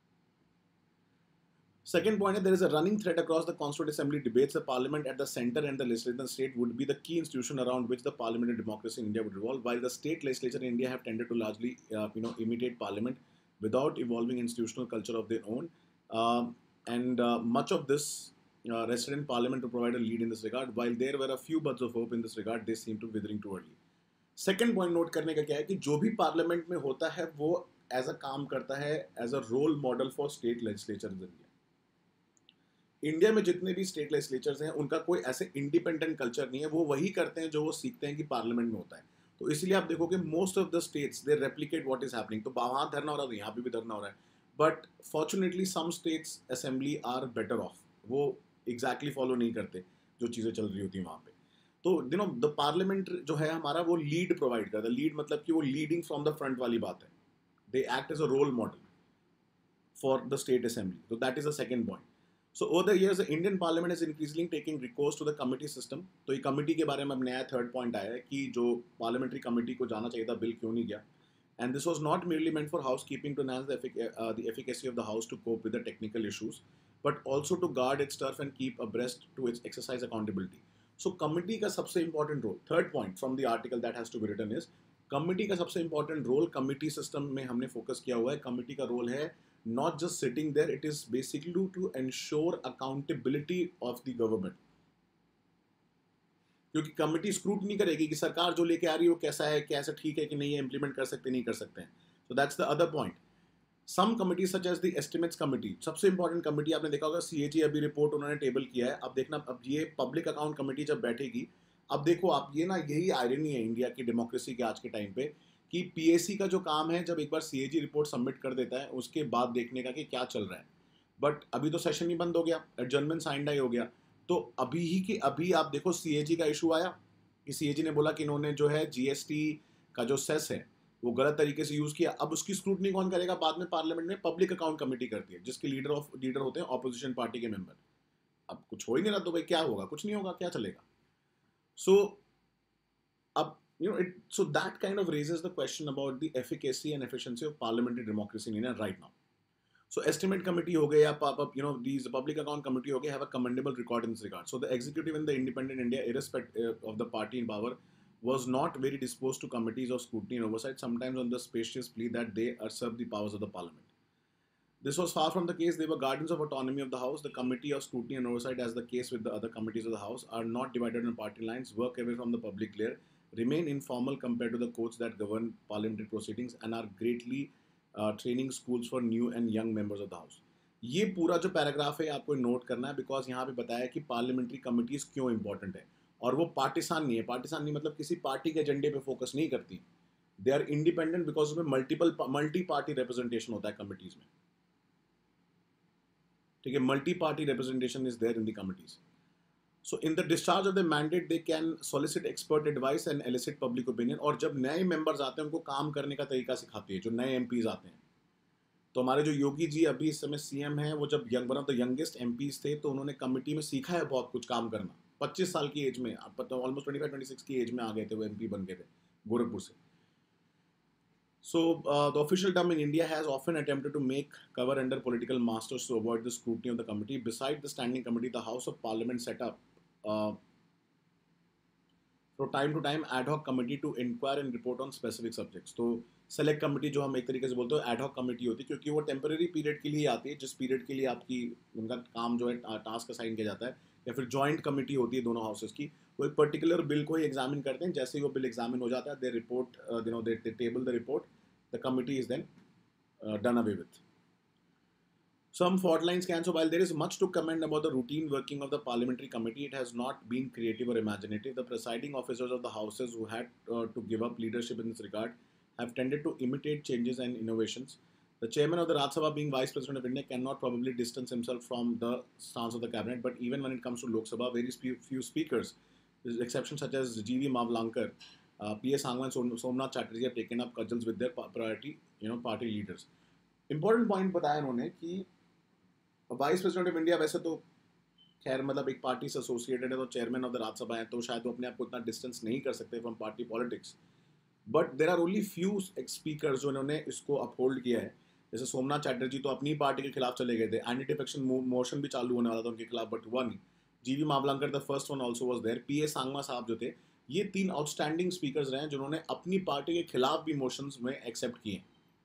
Second point is there is a running thread across the Constituent Assembly debates. The Parliament at the centre and the legislature state would be the key institution around which the parliamentary democracy in India would revolve, while the state legislature in India have tended to largely, imitate Parliament without evolving institutional culture of their own. And much of this rested in Parliament to provide a lead in this regard. While there were a few buds of hope in this regard, they seem to be withering too early. Second point note करने का क्या है कि जो भी पार्लियामेंट में होता है वो एज अ काम करता है as a role model for state legislature in India. India में जितने भी स्टेट लेजिस्लेचर्स हैं उनका कोई ऐसे इंडिपेंडेंट कल्चर नहीं है. वो वही करते हैं जो वो सीखते हैं कि पार्लियामेंट में होता है. तो इसलिए आप देखोगे most of the states they replicate what is happening. तो वहाँ धरना हो रहा है तो यहाँ पे भी धरना हो रहा है. But fortunately some states assembly are better off. वो एग्जैक्टली फॉलो नहीं करते जो चीज़ें चल रही होती हैं वहाँ पे. तो द पार्लियामेंट जो है हमारा वो लीड प्रोवाइड करता है. लीड मतलब कि वो लीडिंग फ्रॉम द फ्रंट वाली बात है. They act as a role model for the state assembly. तो that is the second point. So over the years, the Indian Parliament is increasingly taking recourse to the committee system. तो ये कमिटी के बारे में अब नया थर्ड पॉइंट आया है कि जो पार्लियामेंट्री कमिटी को जाना चाहिए था, बिल क्यों नहीं गया. And this was not merely meant for housekeeping to enhance the efficacy of the House to cope with the technical issues, but also to guard its turf and keep abreast to its exercise accountability. So committee का सबसे important role, third point from the article that has to be written is committee का सबसे इंपॉर्टेंट रोल, कमिटी सिस्टम में हमने फोकस किया हुआ है, कमिटी का रोल है not just sitting there, it is basically to ensure accountability of the government. क्योंकि कमिटी स्क्रूटनी करेगी कि सरकार जो लेके आ रही है वो कैसा है, कैसा ठीक है कि नहीं है, इंप्लीमेंट कर सकते नहीं कर सकते हैं। So that's the other point. Some committee such as the estimates committee, सबसे इंपॉर्टेंट कमिटी आपने देखा होगा, सीएजी अभी रिपोर्ट उन्होंने टेबल किया है। अब देखना, अब ये पब्लिक अकाउंट कमिटी जब बैठेगी, अब देखो आप, ये ना यही आयरनी है इंडिया की डेमोक्रेसी के आज के टाइम पे, कि पीएसी का जो काम है, जब एक बार सीएजी रिपोर्ट सबमिट कर देता है उसके बाद देखने का कि क्या चल रहा है। बट अभी तो सेशन ही बंद हो गया, एडजर्नमेंट साइंड ही हो गया। तो अभी ही कि अभी आप देखो सीएजी का इशू आया कि सीएजी ने बोला कि इन्होंने जो है जीएसटी का जो सेस है वो गलत तरीके से यूज किया। अब उसकी स्क्रूटनी कौन करेगा? बाद में पार्लियामेंट में पब्लिक अकाउंट कमेटी करती है, जिसके लीडर होते हैं ऑपोजिशन पार्टी के मेंबर। अब कुछ हो ही नहीं रहा तो भाई क्या होगा? कुछ नहीं होगा, क्या चलेगा? सो अब so that kind of raises the question about the efficacy and efficiency of parliamentary democracy in India right now. So estimate committee ho gaya, these public account committee ho gaya, have a commendable record in this regard. So the executive in the independent India, irrespective of the party in power, was not very disposed to committees of scrutiny and oversight, sometimes on the spacious plea that they usurp the powers of the parliament. This was far from the case. They were guardians of autonomy of the House. The Committee of Scrutiny and Oversight, as the case with the other committees of the House, are not divided on party lines, work away from the public glare, remain informal compared to the courts that govern parliamentary proceedings, and are greatly training schools for new and young members of the House. ये पूरा जो पैराग्राफ है आपको नोट करना है, बिकॉज यहाँ पे बताया कि पार्लियामेंट्री कमिटीज क्यों इंपॉर्टेंट है। और वो पार्टिसान नहीं है, पार्टिसान नहीं मतलब किसी पार्टी के एजेंडे पे फोकस नहीं करती, दे आर इंडिपेंडेंट, बिकॉज उसमें मल्टी पार्टी रिप्रेजेंटेशन होता है कमिटीज में। ठीक है, multi party representation is there in the committees. So in the discharge of the mandate they can solicit expert advice and elicit public opinion. और जब नए मेंबर्स आते हैं उनको काम करने का तरीका सिखाती है, जो नए एमपीज आते हैं। तो हमारे जो योगी जी अभी इस समय सीएम हैं, वो जब one of the youngest MPs थे, तो उन्होंने कमिटी में सीखा है बहुत कुछ काम करना। 25 साल की एज में, आप पता ऑलमोस्ट 25-26 की एज में आ गए थे, वो एमपी बन गए थे गोरखपुर से। So the official term in India has often attempted to make cover under political masters to avoid the scrutiny of the committee. Beside the standing committee, the House of Parliament set up from time to time ad hoc committee to inquire and report on specific subjects. तो select committee जो हम एक तरीके से बोलते हैं ad hoc committee होती है, क्योंकि वो temporary period के लिए आती है, जिस period के लिए आपकी उनका काम जो है टास्क असाइन किया जाता है। या फिर joint committee होती है दोनों हाउसेस की, वो एक पर्टिकुलर बिल को ही एग्जामिन करते हैं। जैसे ही वो बिल एग्जामिन हो जाता है, they report they table the report, the committee is then done away with. Some fault lines can. So while there is much to commend about the routine working of the parliamentary committee, it has not been creative or imaginative. The presiding officers of the houses who had to give up leadership in this regard have tended to imitate changes and innovations. The chairman of the Rajya Sabha, being vice president of India, cannot probably distance himself from the stance of the cabinet. But even when it comes to Lok Sabha, very few speakers, with exceptions such as G.V. Mavlankar, P.S. Sangwan and Somnath Chatterjee have taken up cudgels with their priority, party leaders. Important point बताया उन्होंने कि वाइस प्रेसिडेंट ऑफ इंडिया वैसे तो खैर मतलब एक पार्टी से एसोसिएटेड है, तो चेयरमैन ऑफ द राज्यसभा है, तो शायद वो अपने आप को इतना डिस्टेंस नहीं कर सकते from party politics. But there are only few speaker जो इन्होंने इसको अपहोल्ड किया है। जैसे सोमनाथ चैटर्जी तो अपनी पार्टी के खिलाफ चले गए थे, एंटी डिफेक्शन मोशन भी चालू होने वाला था उनके खिलाफ, बट हुआ नहीं। G.V. Mavlankar the first one also was there. P.S. Sangma साहब जो थे, ये 3 आउटस्टैंडिंग स्पीकर्स रहे हैं जिन्होंने अपनी पार्टी के खिलाफ भी मोशंस में एक्सेप्ट किए।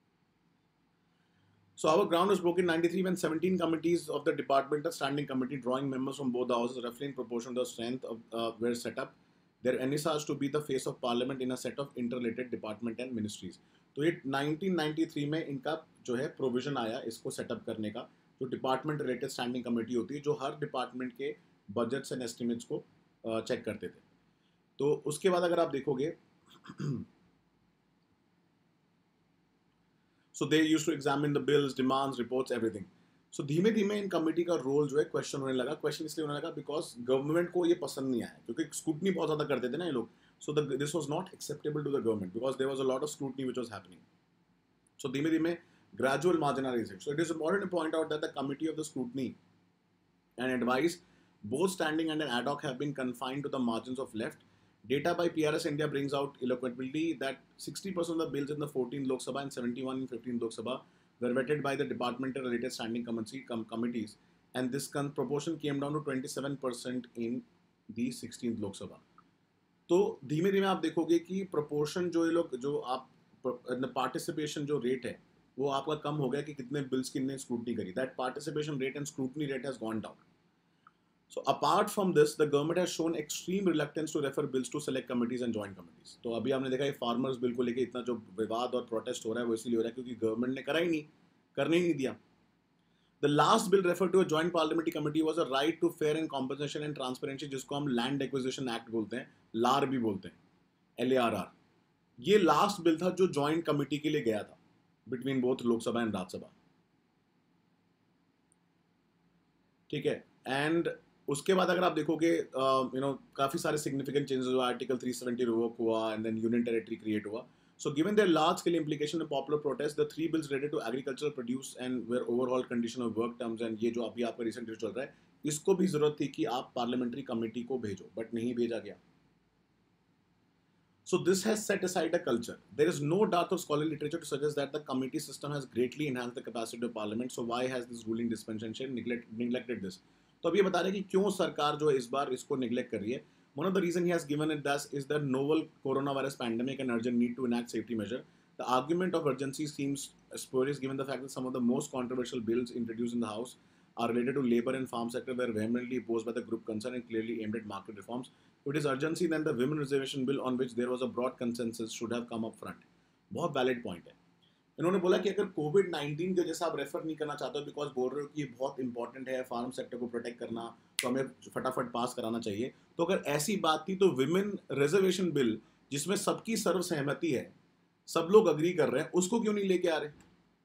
So our ground was broken in 93 when 17 committees of the departmental standing committee, drawing members from both the houses, roughly in proportion to the strength of were set up. Their envisaged to be the face of parliament in a set of interrelated department and ministries. तो ये 1993 में इनका जो है प्रोविजन आया इसको सेटअप करने का, जो डिपार्टमेंट रिलेटेड स्टैंडिंग कमेटी होती है, जो हर डिपार्टमेंट के बजट्स एंड एस्टिमेट्स को चेक करते थे। तो उसके बाद अगर आप देखोगे, so they used to examine the bills, demands, reports, everything. So धीमे धीमे इन कमेटी का रोल जो है क्वेश्चन होने लगा। क्वेश्चन इसलिए होने लगा बिकॉज गवर्नमेंट को ये पसंद नहीं आया, क्योंकि स्क्रूटनी बहुत ज़्यादा करते थे ना ये लोग। So this was not acceptable to the government because there was a lot of scrutiny which was happening. So धीमे धीमे gradual marginalization. So it is important to point out that the committee of the scrutiny and advice, both standing and ad hoc, have been confined to the margins of left. Data by PRS India brings out eloquently that 60% of the bills in the 14th Lok Sabha and 71 in 15th Lok Sabha were vetted by the departmental related standing committees, and this proportion came down to 27% in the 16th Lok Sabha. तो धीमे धीमे आप देखोगे कि प्रोपोर्शन जो ये लोग जो आप पार्टिसिपेशन जो रेट है वो आपका कम हो गया कि कितने बिल्स कितने स्क्रूटनी करी. That participation rate and scrutiny rate has gone down. So apart from this, the government has shown extreme reluctance to refer bills to select committees and joint committees. तो अभी आपने देखा ये फार्मर्स बिल को लेके इतना जो विवाद और प्रोटेस्ट हो रहा है वो इसलिए हो रहा है क्योंकि गवर्नमेंट ने करा ही नहीं, करने ही नहीं दिया. The last bill referred to a joint parliamentary committee was a right to fair and compensation and transparency, जिसको हम लैंड एक्विजिशन एक्ट बोलते हैं, लार भी बोलते हैं, LARR. ये लास्ट बिल था जो जॉइंट कमिटी के लिए गया था between both Lok Sabha and Rajya Sabha. ठीक है. एंड उसके बाद अगर आप देखोगे काफ़ी सारे सिग्निफिकेंट चेंजेस हुआ. आर्टिकल 370 रिवोक हुआ and then union territory create हुआ. So given their large scale implication and popular protest, the three bills related to agricultural produce and where overall condition of work terms and ये जो अभी आपका रिसेंट चल रहा है, इसको भी जरूरत थी कि आप पार्लियामेंट्री कमेटी को भेजो, बट नहीं भेजा गया. So this has set aside a culture. There is no doubt of scholarly literature to suggest that the committee system has greatly enhanced the capacity of parliament. So why has this ruling dispensation neglected this? तो अब ये बता रहे हैं कि क्यों सरकार जो है इस बार इसको निगलेक्ट कर रही है. One of the reasons he has given it thus is the novel coronavirus pandemic and urgent need to enact safety measure. The argument of urgency seems spurious given the fact that some of the most controversial bills introduced in the House are related to labor and farm sector were vehemently opposed by the group concerned and clearly aimed at market reforms. If it is urgency, then the women reservation bill on which there was a broad consensus should have come up front. बहुत वैलिड पॉइंट है. इन्होंने बोला कि अगर कोविड-19 के जैसा आप रेफर नहीं करना चाहते हो बिकॉज बोल रहे हो कि ये बहुत इंपॉर्टेंट है फार्म सेक्टर को प्रोटेक्ट करना, तो हमें फटाफट पास कराना चाहिए. तो अगर ऐसी बात थी तो विमेन रिजर्वेशन बिल जिसमें सबकी सर्व सहमति है, सब लोग अग्री कर रहे हैं, उसको क्यों नहीं लेके आ रहे?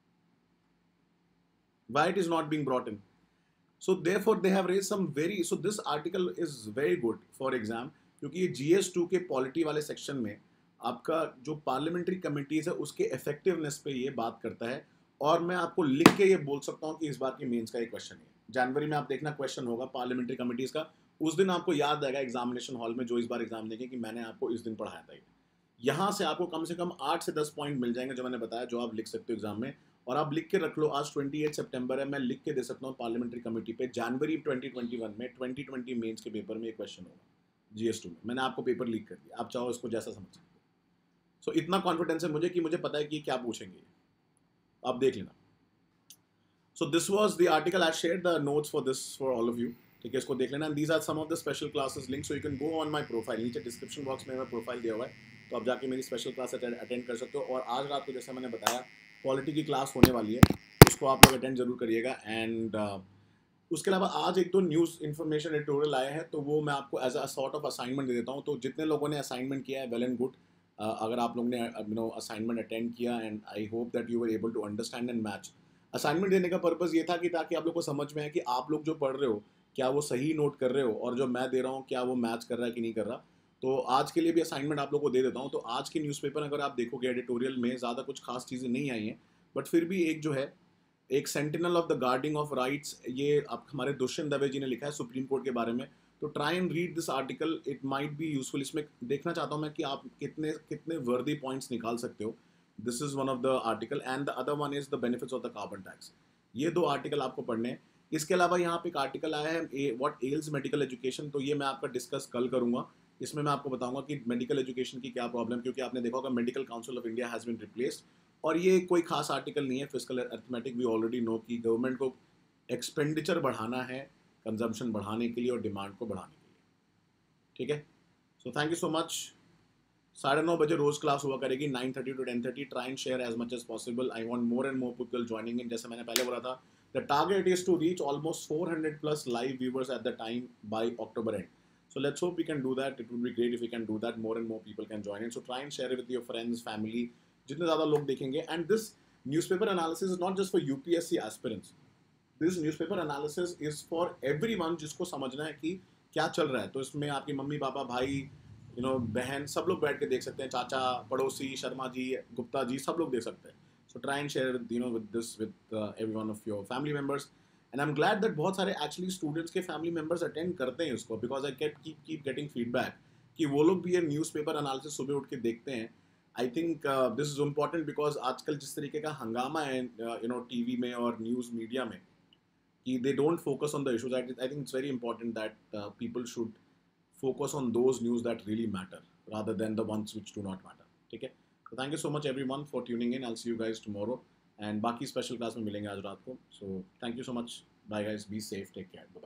Why it is not being brought in? So therefore they have raised some very, so this article is very good for exam क्योंकि ये GS2 के पॉलिटी वाले सेक्शन में आपका जो पार्लियामेंट्री कमिटीज है उसके इफेक्टिवनेस पे ये बात करता है. और मैं आपको लिख के ये बोल सकता हूँ कि इस बार की मेंस का एक क्वेश्चन है, जनवरी में आप देखना क्वेश्चन होगा पार्लियामेंट्री कमिटीज का. उस दिन आपको याद आएगा एग्जामिनेशन हॉल में जो इस बार एग्जाम देंगे कि मैंने आपको इस दिन पढ़ाया था. यहाँ से आपको कम से कम 8 से 10 पॉइंट मिल जाएंगे जो मैंने बताया, जो आप लिख सकते हो एग्जाम में. और आप लिख के रख लो, आज 28 सितंबर है, मैं लिख के दे सकता हूँ पार्लियामेंट्री कमेटी पे जनवरी 2021 में 2020 मेंस के पेपर में एक क्वेश्चन होगा GS2 में. मैंने आपको पेपर लीक कर दिया, आप चाहो इसको जैसा समझ सकते हो. सो इतना कॉन्फिडेंस है मुझे कि मुझे पता है कि क्या पूछेंगे, आप देख लेना. So this was the article. I share the notes for this for all of you. ठीक है, इसको देख लेना. And these are some of the special classes link, so you can go on my profile. नीचे डिस्क्रिप्शन बॉक्स में मेरा प्रोफाइल दिया हुआ है, तो आप जाके मेरी स्पेशल क्लास अटेंड कर सकते हो. और आज रात को जैसे मैंने बताया क्वालिटी की क्लास होने वाली है, उसको आप लोग अटेंड जरूर करिएगा. एंड उसके अलावा आज एक दो न्यूज़ इन्फॉर्मेशन एडिटोरियल आए हैं, तो वो मैं आपको as a sort of assignment दे देता हूँ. तो जितने लोगों ने असाइनमेंट किया है वेल एंड गुड. अगर आप लोगों ने असाइनमेंट अटेंड किया and I hope that you were able to understand and match. Assignment देने का पर्पज़ ये था कि ताकि आप लोग को समझ में आए कि आप लोग जो पढ़ रहे हो क्या वो सही नोट कर रहे हो और जो मैं दे रहा हूँ क्या वो मैच कर रहा है कि नहीं कर रहा. तो आज के लिए भी असाइनमेंट आप लोग को दे देता हूँ. तो आज के न्यूज़पेपर अगर आप देखोगे एडिटोरियल में ज़्यादा कुछ खास चीज़ें नहीं आई हैं, बट फिर भी एक जो है एक sentinel of the guarding of rights, ये आप हमारे दुष्यंत दवे जी ने लिखा है सुप्रीम कोर्ट के बारे में. तो try and read this article, it might be useful. इसमें देखना चाहता हूँ मैं कि आप कितने कितने वर्दी पॉइंट्स निकाल सकते हो. This is one of the article and the other one is the benefits of the carbon tax. ये दो आर्टिकल आपको पढ़ने हैं. इसके अलावा यहाँ पे एक आर्टिकल आया है व्हाट एल्स मेडिकल एजुकेशन, तो ये मैं आपका डिस्कस कल करूँगा. इसमें मैं आपको बताऊंगा कि मेडिकल एजुकेशन की क्या प्रॉब्लम, क्योंकि आपने देखा होगा medical council of India has been replaced. और ये कोई खास आर्टिकल नहीं है. Fiscal arithmetic we already know कि गवर्नमेंट को एक्सपेंडिचर बढ़ाना है कंजम्पशन बढ़ाने के लिए और डिमांड को बढ़ाने के लिए. ठीक है, so thank you so much. 9:30 बजे रोज क्लास हुआ करेगी 9:30 to 10:30. Try and share as much as possible. I want more and more people joining in. जैसे मैंने पहले बोला था, the target is to reach almost 400 plus live viewers at the time by October end. So let's hope we can do that. It would be great if we can do that. More and more people can join in. So try and share it with your friends, family. जितने ज़्यादा लोग देखेंगे. And this newspaper analysis is not just for UPSC aspirants. This newspaper analysis is for everyone जिसको समझना है कि क्या चल रहा है. तो इसमें आपकी मम्मी पापा भाई बहन सब लोग बैठ के देख सकते हैं. चाचा पड़ोसी शर्मा जी गुप्ता जी सब लोग देख सकते हैं. So try and share with this with every one of your family members. And I'm glad that बहुत सारे actually students के family members attend करते हैं उसको, because I keep getting feedback कि वो लोग भी ये newspaper analysis सुबह उठ के देखते हैं. I think this is important because आजकल जिस तरीके का हंगामा है TV में और news media में कि they don't focus on the issues. I think it's very important that people should focus on those news that really matter. rather than the ones which do not matter. ठीक है? So thank you so much everyone for tuning in. I'll see you guys tomorrow. And बाकी special class में मिलेंगे आज रात को. So thank you so much. Bye guys. Be safe. Take care. Bye.